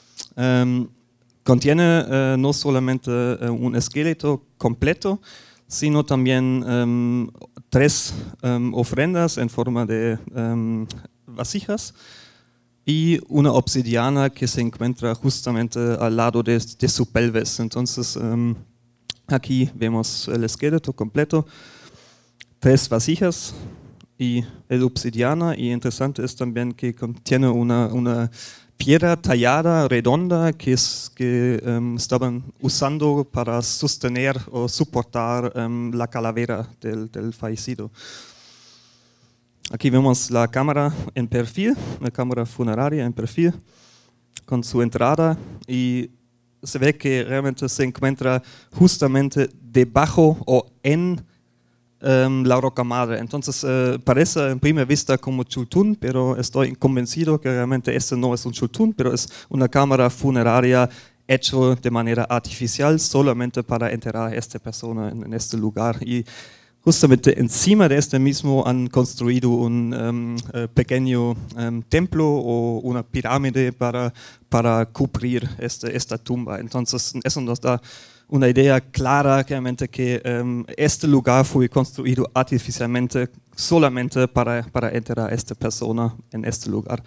Contiene no solamente un esqueleto completo, sino también 3 ofrendas en forma de vasijas y una obsidiana que se encuentra justamente al lado de su pelvis. Entonces aquí vemos el esqueleto completo, 3 vasijas y el obsidiana, y interesante es también que contiene una piedra tallada redonda que estaban usando para sostener o soportar la calavera del fallecido. Aquí vemos la cámara en perfil, la cámara funeraria en perfil, con su entrada, y se ve que realmente se encuentra justamente debajo o en la roca madre. Entonces parece en primera vista como chultún, pero estoy convencido que realmente este no es un chultún, pero es una cámara funeraria hecha de manera artificial solamente para enterrar a esta persona en este lugar. Y justamente encima de este mismo han construido un pequeño templo o una pirámide para cubrir esta tumba. Entonces eso nos da una idea clara realmente que este lugar fue construido artificialmente solamente para enterrar a esta persona en este lugar.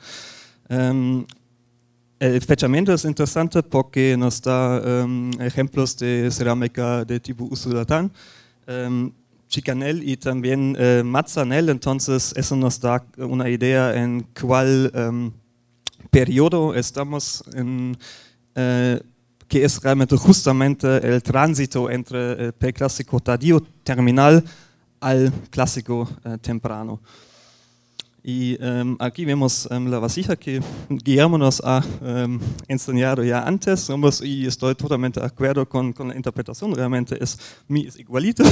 El fechamiento es interesante porque nos da ejemplos de cerámica de tipo Usulatán, Chicanel y también Mazzanel. Entonces eso nos da una idea en cuál periodo estamos en, que es realmente justamente el tránsito entre el preclásico tardío terminal al clásico temprano. Y aquí vemos la vasija que Guillermo nos ha enseñado ya antes, y estoy totalmente de acuerdo con la interpretación, realmente es igualito.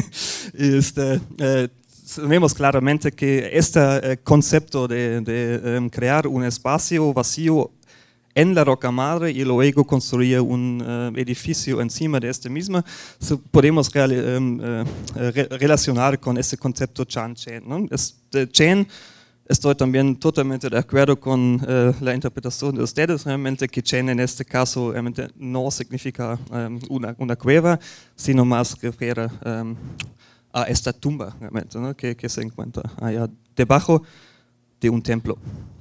Vemos claramente que este concepto de crear un espacio vacío en la roca madre y luego construir un edificio encima de este mismo, podemos relacionar con ese concepto Chan-Chen, ¿no? Chen, estoy también totalmente de acuerdo con la interpretación de ustedes, realmente que Chen en este caso realmente no significa una cueva, sino más refiere a esta tumba realmente, ¿no? que se encuentra allá debajo de un templo.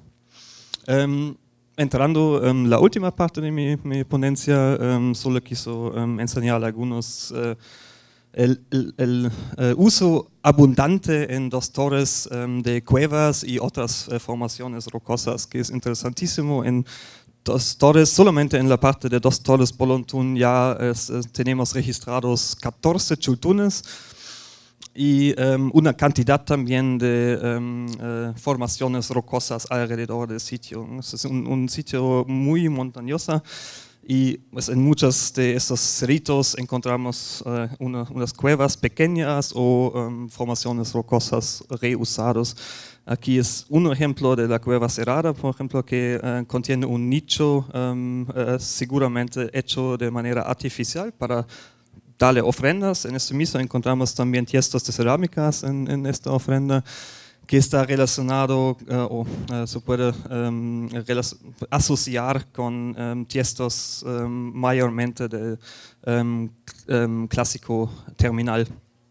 Entrando en la última parte de mi ponencia, solo quiso enseñar algunos el uso abundante en Dos Torres de cuevas y otras formaciones rocosas, que es interesantísimo. En Dos Torres, solamente en la parte de Dos Torres Bolontún ya tenemos registrados 14 chultunes y una cantidad también de formaciones rocosas alrededor del sitio. Es un sitio muy montañoso y pues, en muchos de esos cerritos encontramos unas cuevas pequeñas o formaciones rocosas reusadas. Aquí es un ejemplo de la cueva cerrada, por ejemplo, que contiene un nicho seguramente hecho de manera artificial para darle ofrendas. En este mismo encontramos también tiestos de cerámicas en esta ofrenda, que está relacionado o se puede asociar con tiestos mayormente del clásico terminal.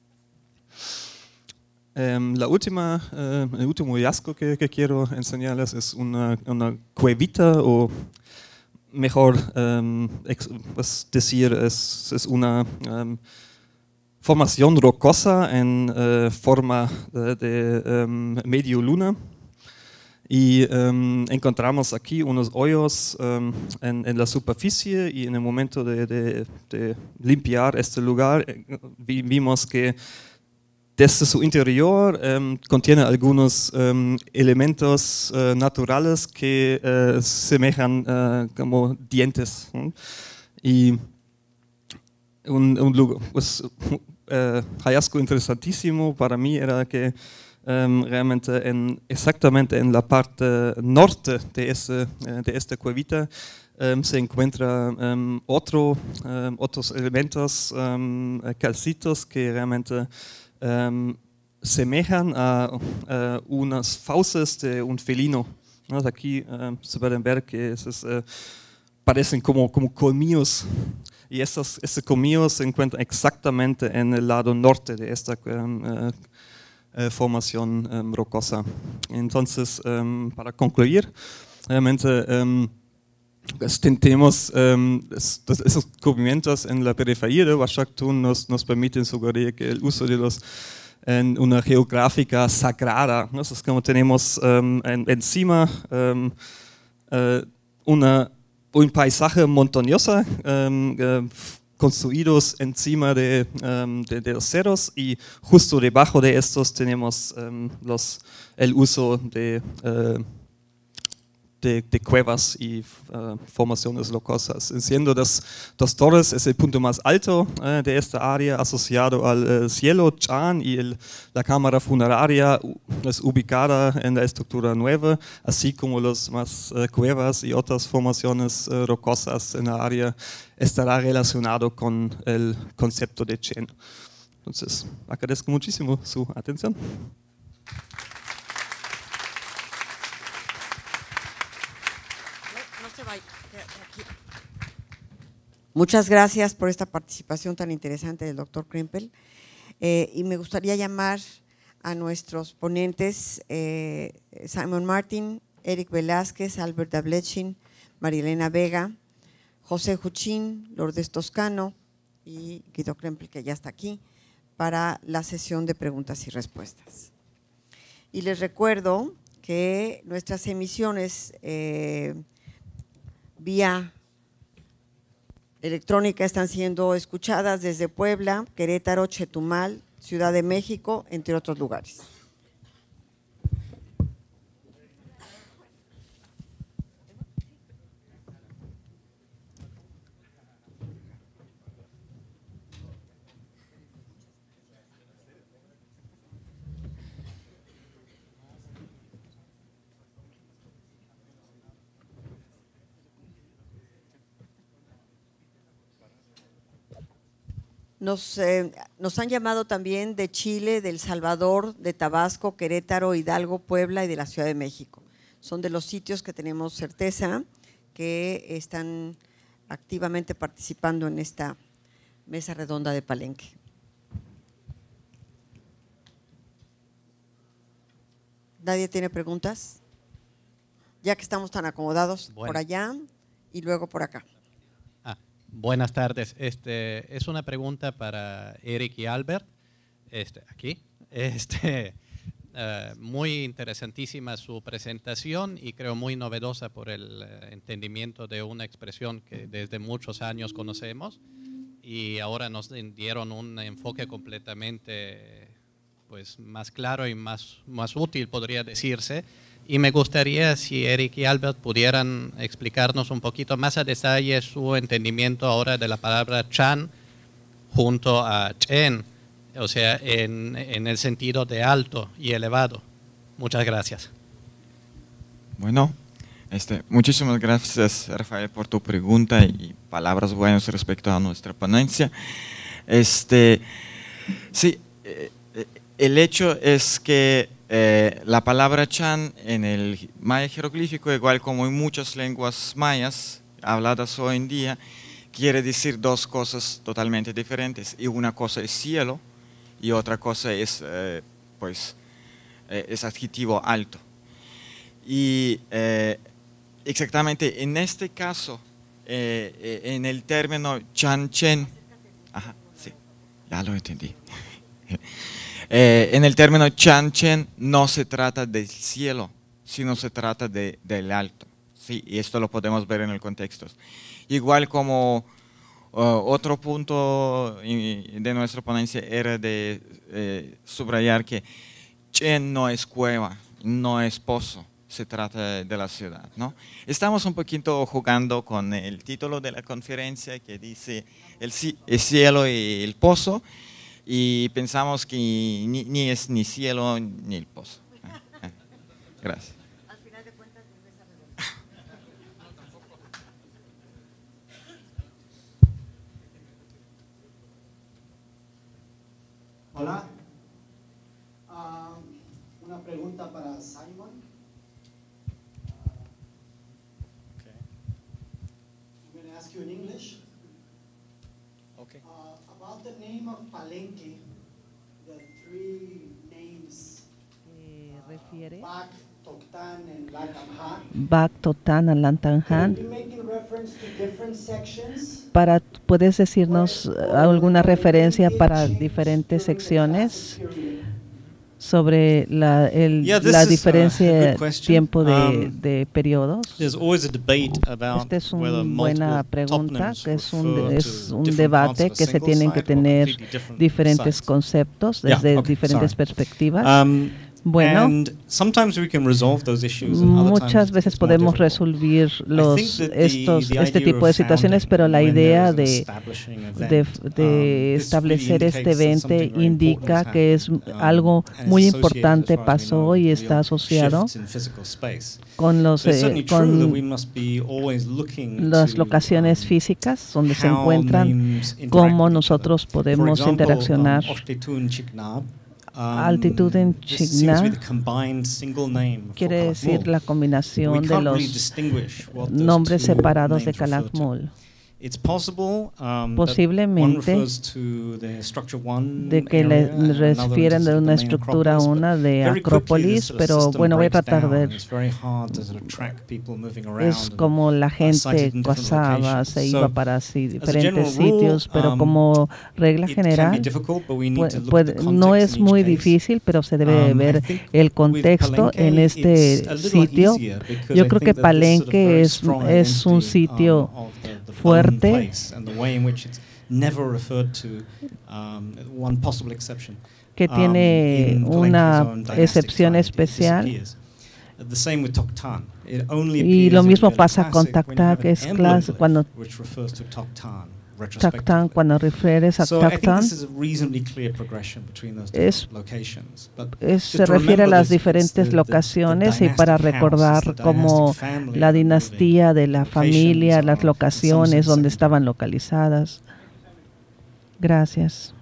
El último hallazgo que quiero enseñarles es una cuevita, o mejor decir, es una formación rocosa en forma de medio luna. Y encontramos aquí unos hoyos en la superficie, y en el momento de limpiar este lugar vimos que desde su interior contiene algunos elementos naturales que semejan como dientes. Y un lugar, pues, hallazgo interesantísimo para mí era que realmente exactamente en la parte norte de esta cuevita se encuentran otros elementos calcitos que realmente semejan a unas fauces de un felino, ¿no? Aquí se pueden ver que parecen como colmillos, y estos colmillos se encuentran exactamente en el lado norte de esta formación rocosa. Entonces, para concluir, realmente tenemos esos cubrimientos en la periferia de Uashaktun nos permiten sugerir que el uso de en una geográfica sagrada, ¿no? Es como tenemos encima un paisaje montañoso construidos encima de los cerros, y justo debajo de estos tenemos el uso de cuevas y formaciones rocosas. Siendo Dos Torres es el punto más alto de esta área, asociado al cielo Chan, y la cámara funeraria es ubicada en la estructura nueva, así como las más cuevas y otras formaciones rocosas en la área estará relacionado con el concepto de Chen. Entonces, agradezco muchísimo su atención. Muchas gracias por esta participación tan interesante del doctor Krempel. Y me gustaría llamar a nuestros ponentes, Simon Martin, Eric Velázquez, Albert Dablechin, Marilena Vega, José Juchín, Lourdes Toscano y Guido Krempel, que ya está aquí, para la sesión de preguntas y respuestas. Y les recuerdo que nuestras emisiones vía electrónica están siendo escuchadas desde Puebla, Querétaro, Chetumal, Ciudad de México, entre otros lugares. Nos han llamado también de Chile, de El Salvador, de Tabasco, Querétaro, Hidalgo, Puebla y de la Ciudad de México. Son de los sitios que tenemos certeza que están activamente participando en esta mesa redonda de Palenque. ¿Nadie tiene preguntas? Ya que estamos tan acomodados, por allá y luego por acá. Buenas tardes. Es una pregunta para Eric y Albert. Aquí. Muy interesantísima su presentación y creo muy novedosa por el entendimiento de una expresión que desde muchos años conocemos y ahora nos dieron un enfoque completamente pues, más claro y más útil, podría decirse. Y me gustaría si Eric y Albert pudieran explicarnos un poquito más a detalle su entendimiento ahora de la palabra chan junto a chen, o sea, en el sentido de alto y elevado. Muchas gracias. Bueno, muchísimas gracias, Rafael, por tu pregunta y palabras buenas respecto a nuestra ponencia. Sí, el hecho es que la palabra chan en el maya jeroglífico, igual como en muchas lenguas mayas habladas hoy en día, quiere decir dos cosas totalmente diferentes. Y una cosa es cielo y otra cosa es, es adjetivo alto. Y exactamente en este caso, en el término chan chen, sí, ya lo entendí. En el término chan chen no se trata del cielo, sino se trata del alto. Sí, y esto lo podemos ver en el contexto. Igual como otro punto de nuestra ponencia era de subrayar que chen no es cueva, no es pozo, se trata de la ciudad, ¿no? Estamos un poquito jugando con el título de la conferencia que dice el cielo y el pozo. Y pensamos que ni es ni cielo ni el pozo. Gracias. Al final de cuentas, Hola. Una pregunta para Simon. Okay. I'm going to ask you in English. Okay. About the name of Palenque, the three names, Bac, Toctán, and Lantanjan. Bac, Toctán, and Lantanjan. Are you making reference to different sections? ¿Puedes decirnos alguna referencia para diferentes secciones sobre la diferencia de tiempo de periodos? Esta es una buena pregunta, que es un debate que se tienen que tener diferentes conceptos desde diferentes perspectivas. Bueno, muchas veces podemos resolver este tipo de situaciones, pero la idea de establecer este evento indica que es algo muy importante pasó y está asociado con las locaciones físicas donde se encuentran, cómo nosotros podemos interaccionar. Altitud en Chigna quiere decir la combinación de los nombres separados de Calakmul. Posiblemente de que le refieren de una estructura de Acrópolis, pero bueno, voy a tratar de... Es como la gente pasaba, se iba para diferentes sitios, pero como regla general no es muy difícil, pero se debe ver el contexto en este sitio. Yo creo que Palenque es un sitio fuerte que tiene una excepción especial. Y lo mismo pasa con Tactac, que es clase cuando Tactán, cuando refieres a Tactán, se refiere a las diferentes locaciones, y para recordar como la dinastía de la familia, las locaciones donde estaban localizadas. Gracias.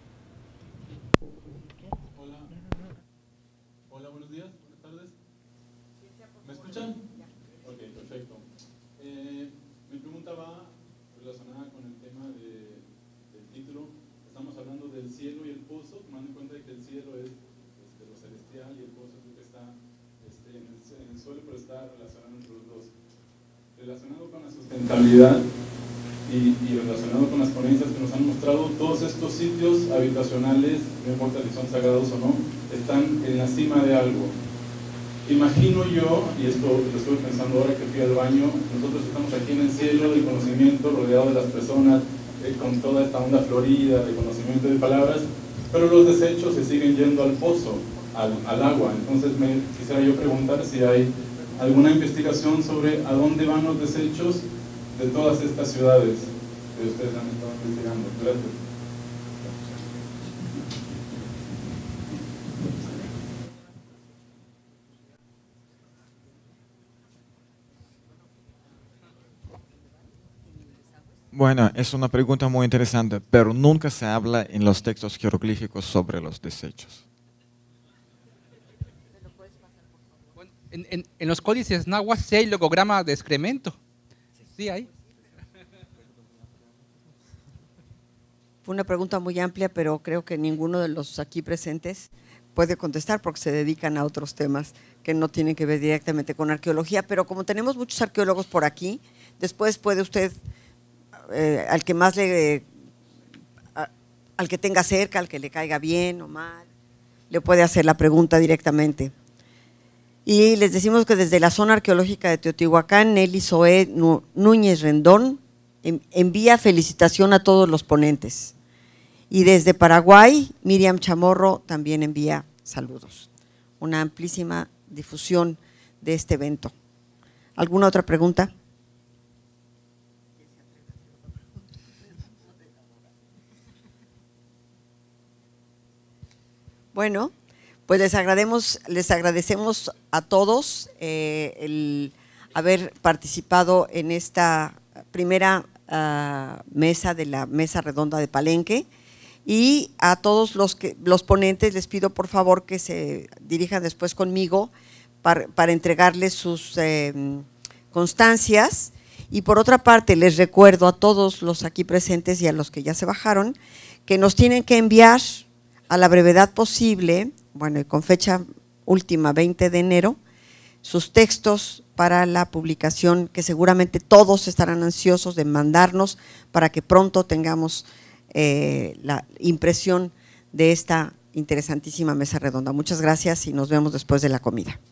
Hola, buenos días, buenas tardes. ¿Me escuchan? Ok, perfecto. Mi pregunta va relacionada con el tema del título. Estamos hablando del cielo y el pozo, tomando en cuenta que el cielo es lo celestial y el pozo es lo que está en el suelo, pero está relacionado entre los dos. Relacionado con la sustentabilidad y relacionado con las ponencias que nos han mostrado, todos estos sitios habitacionales, no importa si son sagrados o no, están en la cima de algo. Imagino yo, y esto lo estoy pensando ahora que fui al baño, nosotros estamos aquí en el cielo del conocimiento, rodeado de las personas, con toda esta onda florida de conocimiento de palabras, pero los desechos se siguen yendo al pozo, al agua. Entonces quisiera yo preguntar si hay alguna investigación sobre a dónde van los desechos de todas estas ciudades que ustedes han estado investigando. Gracias. Bueno, es una pregunta muy interesante, pero nunca se habla en los textos jeroglíficos sobre los desechos. En los códices náhuatl sí hay logograma de excremento. Sí hay. Fue una pregunta muy amplia, pero creo que ninguno de los aquí presentes puede contestar porque se dedican a otros temas que no tienen que ver directamente con arqueología. Pero como tenemos muchos arqueólogos por aquí, después puede usted, al que más al que tenga cerca, al que le caiga bien o mal, le puede hacer la pregunta directamente. Y les decimos que desde la zona arqueológica de Teotihuacán, Nelly Zoé Núñez Rendón envía felicitación a todos los ponentes. Y desde Paraguay, Miriam Chamorro también envía saludos. Una amplísima difusión de este evento. ¿Alguna otra pregunta? Bueno, pues les agradecemos a todos el haber participado en esta primera mesa de la Mesa Redonda de Palenque, y a todos los ponentes les pido por favor que se dirijan después conmigo para entregarles sus constancias. Y por otra parte les recuerdo a todos los aquí presentes y a los que ya se bajaron que nos tienen que enviar a la brevedad posible, bueno, y con fecha última 20 de enero, sus textos para la publicación, que seguramente todos estarán ansiosos de mandarnos para que pronto tengamos la impresión de esta interesantísima mesa redonda. Muchas gracias y nos vemos después de la comida.